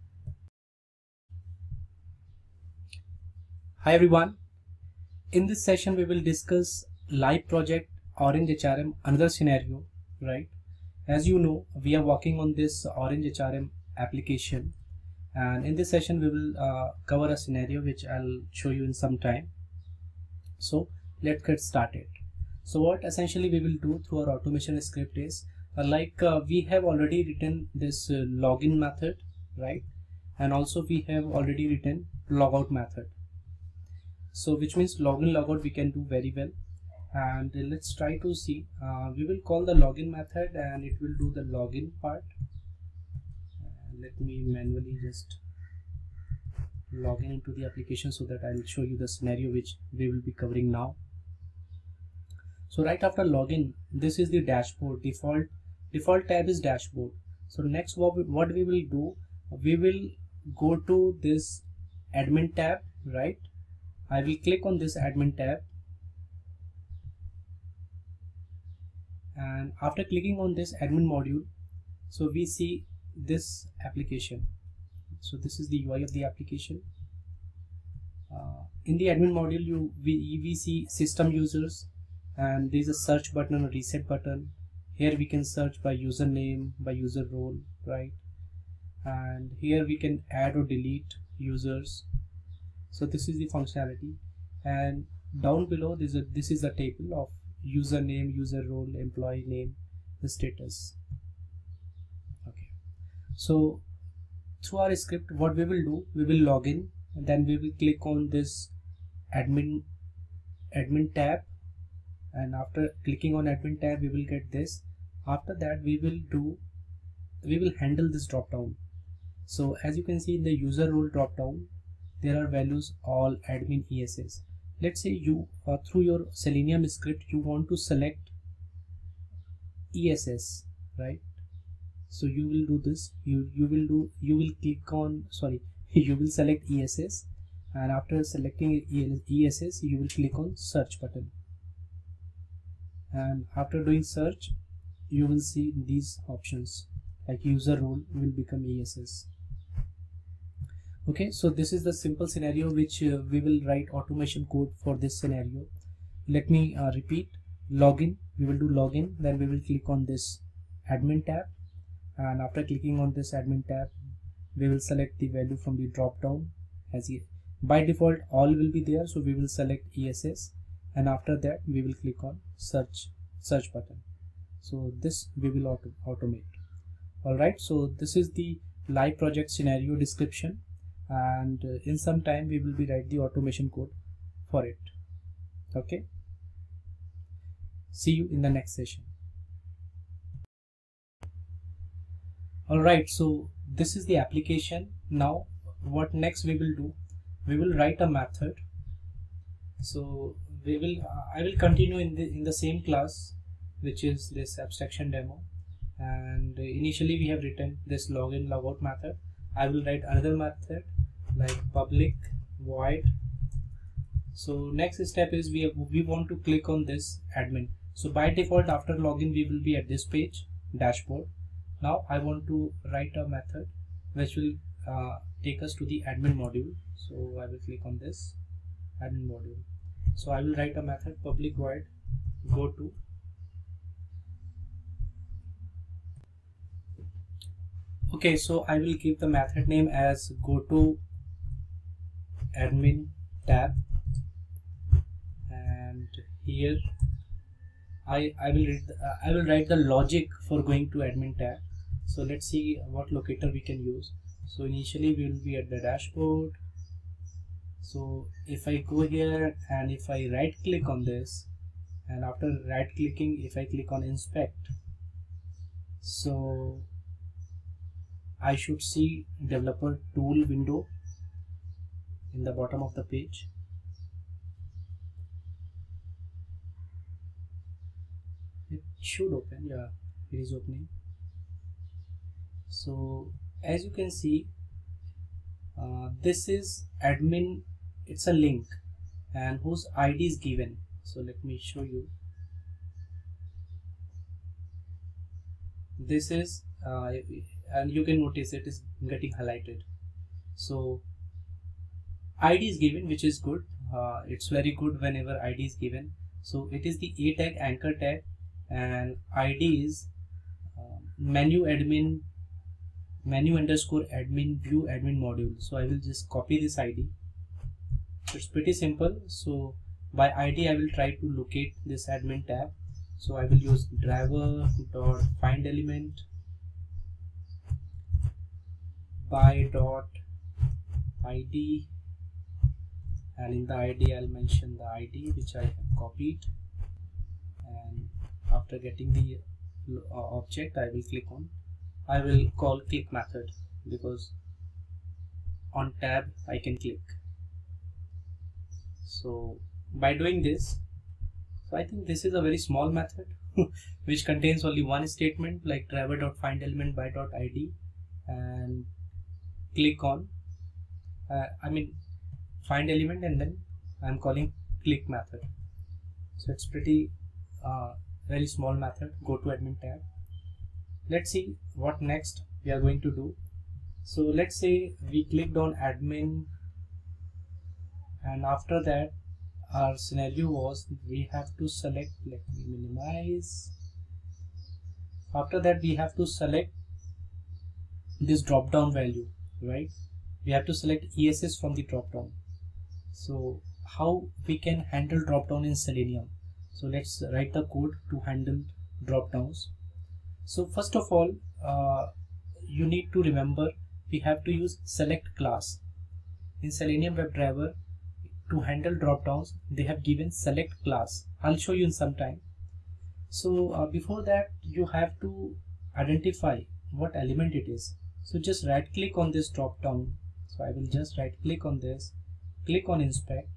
Speaker 2: Hi everyone, in this session we will discuss live project Orange HRM, another scenario, right? As you know, we are working on this Orange HRM application, and in this session we will cover a scenario which I'll show you in some time. So let's get started. So what essentially we will do through our automation script is we have already written this login method, right? And also we have already written logout method. So which means login logout we can do very well. And let's try to see. We will call the login method and it will do the login part. Let me manually just log in into the application so that I'll show you the scenario which we will be covering now. So right after login, this is the dashboard. Default tab is dashboard. So next what we will do, we will go to this admin tab, right? I will click on this admin tab, And after clicking on this admin module, so we see this application. So this is the UI of the application. In the admin module, we see system users, and there is a search button and a reset button. Here we can search by username, by user role, right? And here we can add or delete users. So this is the functionality, and down below this is a table of username, user role, employee name, the status. Okay, so through our script, what we will do, we will log in, and then we will click on this admin tab, and after clicking on admin tab we will get this. After that we will handle this drop down. So as you can see in the user role drop down, there are values all admin ESS. Let's say you through your Selenium script you want to select ESS, right? So you will do this, you will click on, sorry, you will select ESS, and after selecting ESS you will click on search button, and after doing search you will see these options like user role will become ESS. Okay, so this is the simple scenario which we will write automation code for this scenario. Let me repeat. Login, we will do login, then we will click on this admin tab, and after clicking on this admin tab we will select the value from the drop down. As by default all will be there, so we will select ESS, and after that we will click on search button. So this we will automate. Alright, so this is the live project scenario description, and in some time we will be write the automation code for it. Okay, see you in the next session. Alright, so this is the application. Now what next we will do, we will write a method. So I will continue in the same class, which is this abstraction demo, and initially we have written this login logout method. I will write another method like public void. So next step is we want to click on this admin. So by default after login we will be at this page, dashboard. Now I want to write a method which will take us to the admin module. So I will click on this admin module. So I will write a method public void go to. Okay, so I will give the method name as go to admin tab, and here I will write the logic for going to admin tab. So let's see what locator we can use. So initially we will be at the dashboard. So if I go here and if I right click on this, and after right clicking if I click on inspect, so I should see developer tool window in the bottom of the page. It should open, yeah, it is opening. So as you can see, this is admin, it's a link and whose ID is given. So let me show you. This is and you can notice it is getting highlighted. So ID is given, which is good. It's very good whenever ID is given. So it is the A tag anchor tag, and ID is menu underscore admin view admin module. So I will just copy this ID. It's pretty simple. So by ID I will try to locate this admin tab. So I will use driver dot find element by dot ID, and in the ID I'll mention the ID which I have copied, and after getting the object I will call click method, because on tab I can click. So by doing this, so I think this is a very small method which contains only one statement like driver.findElement by .id, and click on find element, and then I'm calling click method. So it's pretty very small method. Go to admin tab. Let's see what next we are going to do. So let's say we clicked on admin, and after that our scenario was we have to select, let me minimize. After that we have to select this drop down value, right? We have to select ESS from the drop down. So how we can handle drop down in Selenium? So let's write the code to handle drop downs. So first of all, you need to remember we have to use select class. In Selenium WebDriver, to handle drop downs, they have given select class. I'll show you in some time. So before that, you have to identify what element it is. So just right click on this drop down. So I will just right click on this, click on inspect.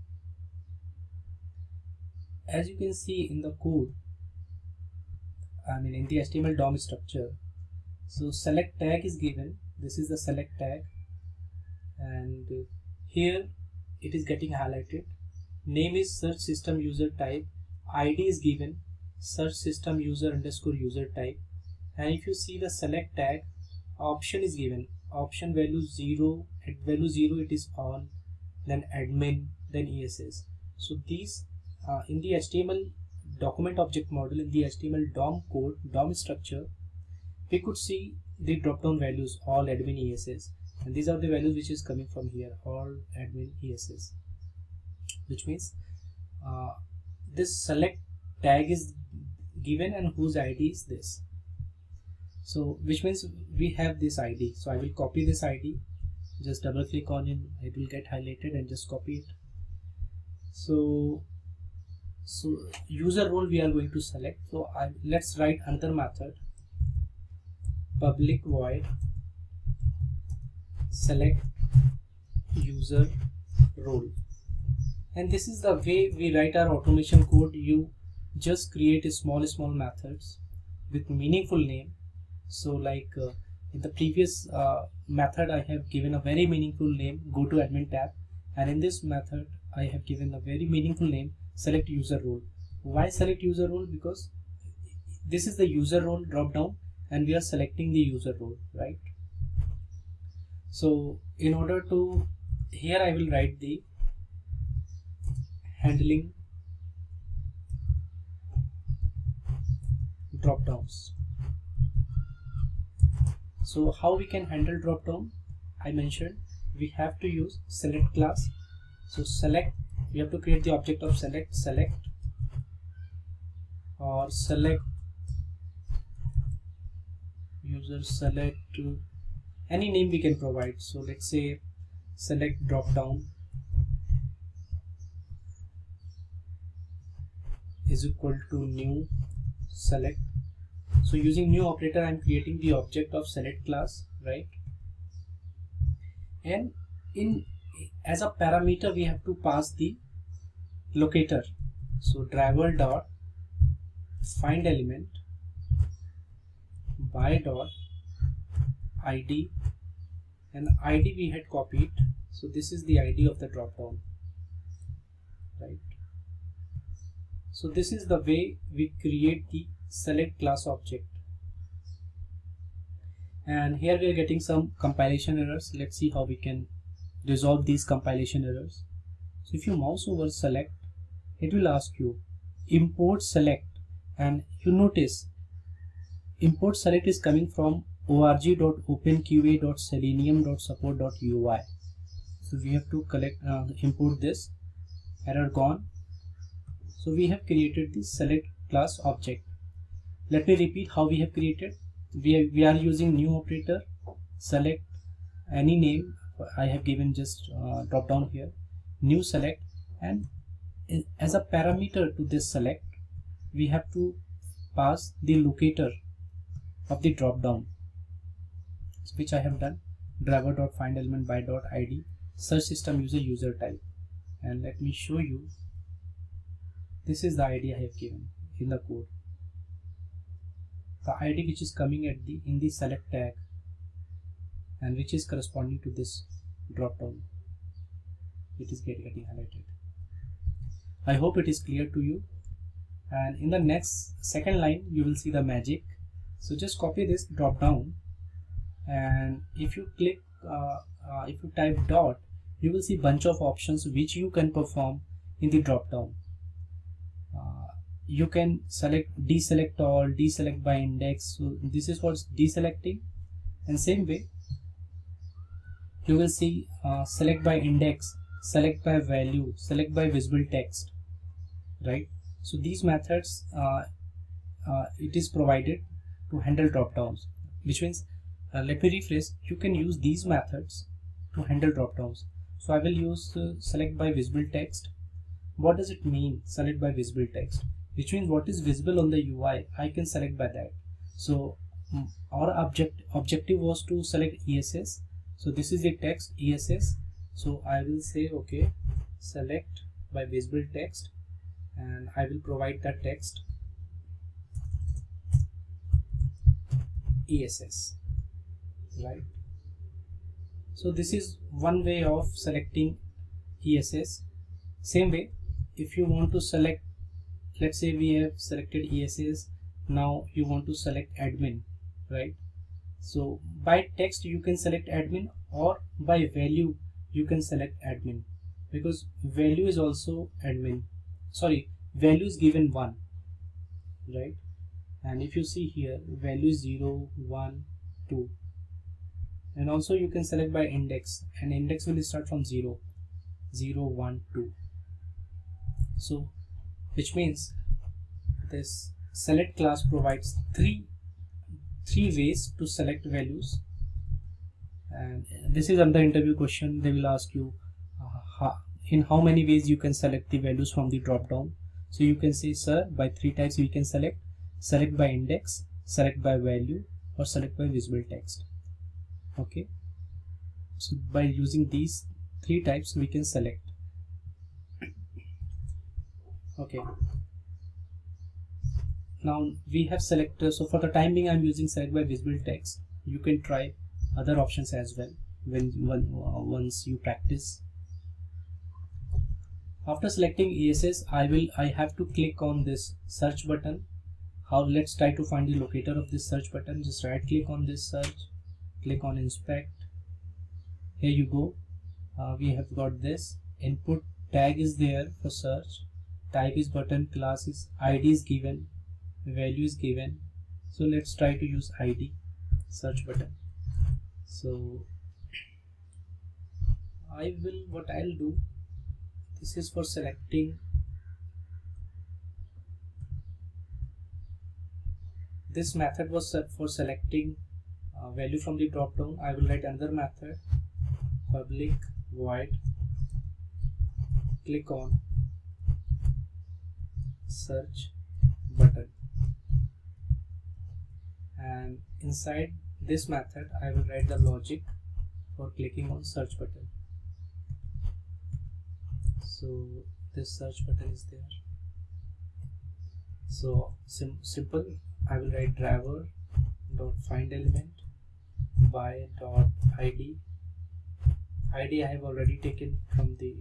Speaker 2: As you can see in the code, in the HTML DOM structure, so select tag is given. This is the select tag, and here it is getting highlighted. Name is search system user type. ID is given search system user underscore user type. And if you see the select tag, option is given. Option value 0, at value 0 it is on, then admin, then ESS. So these in the HTML document object model, in the HTML DOM code, DOM structure, we could see the drop down values all admin ESS, and these are the values which is coming from here, all admin ESS, which means this select tag is given and whose ID is this. So which means we have this ID. So I will copy this ID, just double click on it, it will get highlighted, and just copy it. So user role we are going to select. So let's write another method, public void select user role. And this is the way we write our automation code. You just create a small methods with meaningful name. So like in the previous method, I have given a very meaningful name, go to admin tab, and in this method I have given a very meaningful name, select user role. Why select user role? Because this is the user role drop down and we are selecting the user role, right? So in order to, here I will write the handling drop downs. So how we can handle drop down? I mentioned we have to use select class. So select, we have to create the object of select or select user select, any name we can provide. So let's say select drop down is equal to new select. So using new operator, I am creating the object of select class, right? And as a parameter we have to pass the locator. So driver dot find element by dot ID, and the ID we had copied. So this is the ID of the drop down, right? So this is the way we create the select class object. And here we are getting some compilation errors. Let's see how we can resolve these compilation errors. So if you mouse over select, it will ask you import select, and you notice import select is coming from org.openqa.selenium.support.ui. So we have to import this. Error gone. So we have created the select class object. Let me repeat how we have created. We are using new operator, select any name. I have given just drop down here, new select, and as a parameter to this select we have to pass the locator of the drop down, which I have done, driver.findElement by .id search system user type. And let me show you, this is the ID I have given in the code, the ID which is coming at in the select tag and which is corresponding to this drop down. It is getting highlighted. I hope it is clear to you. and in the next second line you will see the magic. So just copy this drop down, and if you click if you type dot, you will see bunch of options which you can perform in the drop down. You can select deselect all, deselect by index, so this is for deselecting. And same way you will see select by index, select by value, select by visible text, right? So these methods it is provided to handle drop downs, which means let me rephrase, you can use these methods to handle drop downs. So I will use select by visible text. What does it mean, select by visible text? Which means what is visible on the UI, I can select by that. So our objective was to select ESS. So this is the text ESS. So I will say okay, select by visible text, and I will provide that text ESS, right? So this is one way of selecting ESS. Same way, if you want to select, let's say we have selected ESS, now you want to select admin, right? So by text you can select admin, or by value you can select admin, because value is also admin. Sorry, value is given 1, right? And if you see here, value is 0, 1, 2. And also you can select by index, and index will start from 0, 0, 1, 2. So which means this select class provides three ways to select values. And this is another interview question. They will ask you in how many ways you can select the values from the drop down. So you can say, sir, by 3 types we can select by index, select by value, or select by visible text. Okay, so by using these 3 types we can select. Okay, now we have selected, so for the time being I'm using select by visible text. You can try other options as well once you practice. After selecting ESS, I have to click on this search button. Let's try to find the locator of this search button. Just right click on this search, click on inspect. Here you go. We have got this input tag is there for search, type is button, class is ID is given, value is given. So let's try to use ID search button. So what I'll do, this is for selecting. This method was set for selecting value from the drop down. I will write another method, public void click on search button, and inside this method I will write the logic for clicking on search button. So this search button is there. So simple, I will write driver dot find element by dot ID. ID I have already taken from the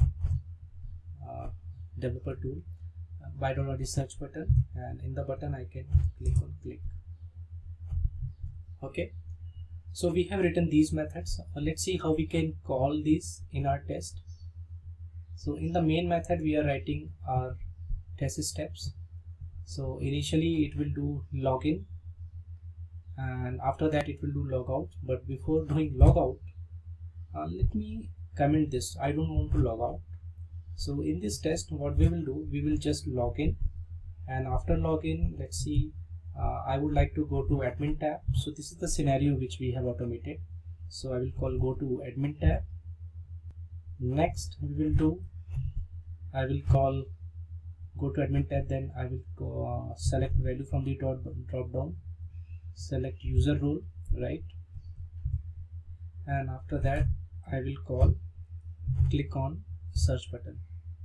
Speaker 2: developer tool, by dot ID search button, and in the button I can click on click. Okay, so we have written these methods. Let's see how we can call these in our test. So in the main method we are writing our test steps. So initially it will do login, and after that it will do logout. But before doing logout, let me comment this. I don't want to log out. So in this test, what we will do, we will just log in, and after login, let's see, I would like to go to admin tab. So this is the scenario which we have automated. So I will call go to admin tab. Next we will do, I will call go to admin tab, then I will go, select value from the drop down, select user role, right? And after that I will call click on search button,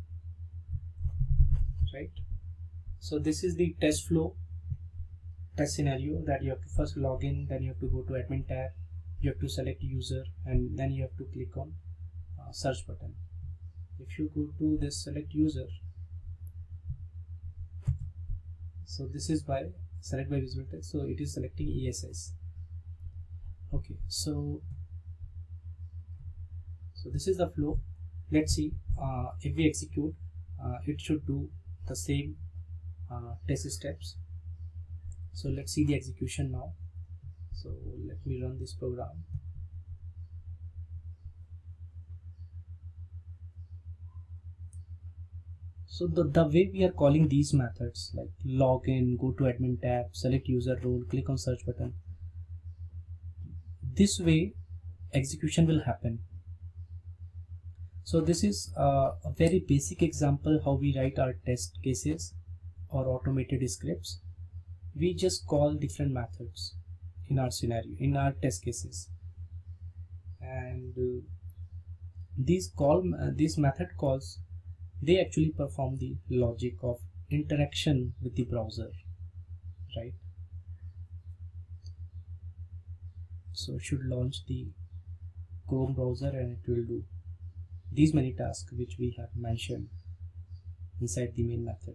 Speaker 2: right? So this is the test flow, test scenario, that you have to first log in, then you have to go to admin tab, you have to select user, and then you have to click on search button. If you go to this select user, So this is by select by visible text, so it is selecting ESS. Okay, so this is the flow. Let's see if we execute, it should do the same test steps. So let's see the execution now. So let me run this program. So the way we are calling these methods, like login, go to admin tab, select user role, click on search button, this way execution will happen. So this is a very basic example how we write our test cases or automated scripts. We just call different methods in our scenario, in our test cases, and these method calls, they actually perform the logic of interaction with the browser, right? So it should launch the Chrome browser and it will do these many tasks which we have mentioned inside the main method.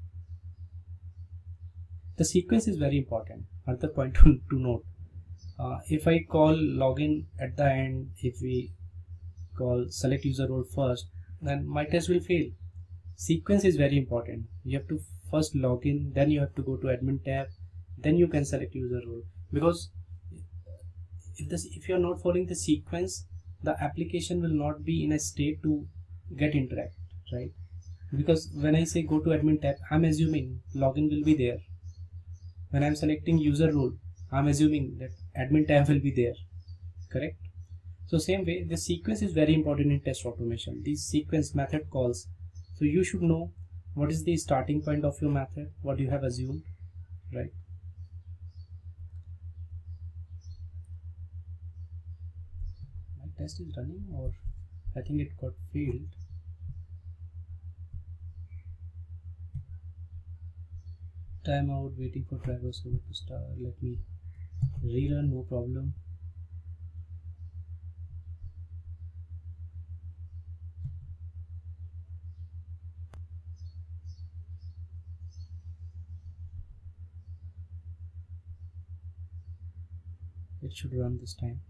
Speaker 2: The sequence is very important. Another point to note, if I call login at the end, if we call select user role first, then my test will fail. Sequence is very important. You have to first log in, then you have to go to admin tab, then you can select user role, because if you are not following the sequence, the application will not be in a state to get interact, right? Because when I say go to admin tab, I'm assuming login will be there. When I'm selecting user role, I'm assuming that admin tab will be there, correct? So same way, the sequence is very important in test automation. These sequence method calls, so you should know what is the starting point of your method, what you have assumed, right? My test is running, or I think it got failed. Timeout, waiting for driver server to start. Let me rerun, no problem. It should run this time.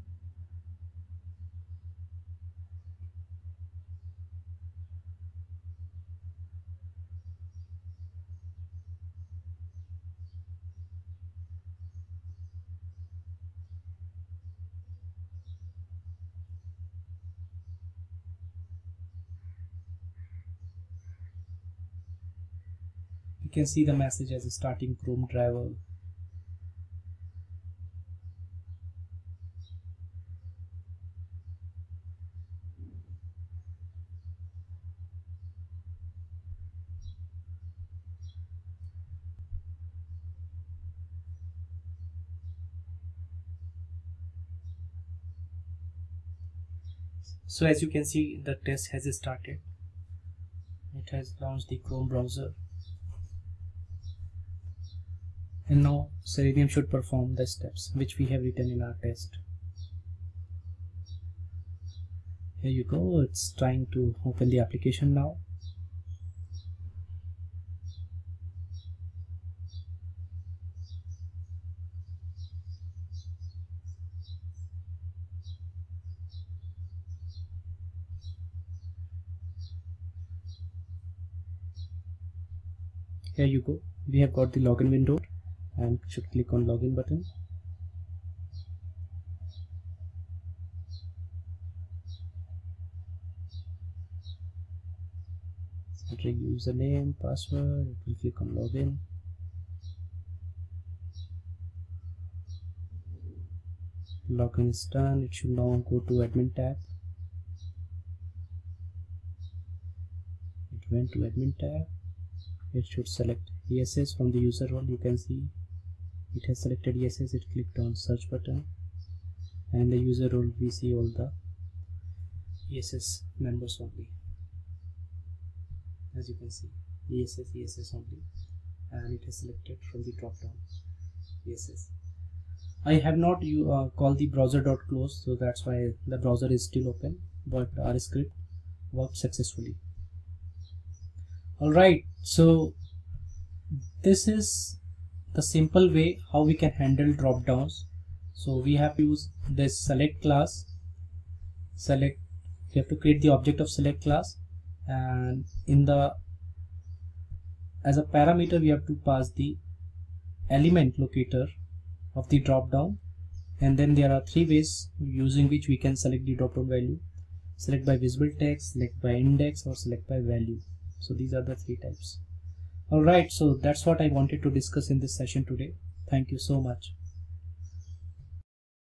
Speaker 2: You can see the message as a starting Chrome driver. So as you can see, the test has started. It has launched the Chrome browser. And now Selenium should perform the steps which we have written in our test. Here you go, it's trying to open the application now. Here you go, we have got the login window and should click on login button. Entering username, password, it will click on login. Login is done. It should now go to admin tab. It went to admin tab. It should select ESS from the user role. You can see it has selected ESS. It clicked on search button, and in the user role we see all the ESS members only. As you can see, ESS only, and it has selected from the drop down ESS. I have not called the browser.close, so that's why the browser is still open, but our script worked successfully. Alright, so this is the simple way how we can handle drop downs. So we have to use this select class. We have to create the object of select class, and as a parameter we have to pass the element locator of the drop down, and then there are three ways using which we can select the drop down value: select by visible text, select by index, or select by value. So these are the three types. Alright, so that's what I wanted to discuss in this session today. Thank you so much.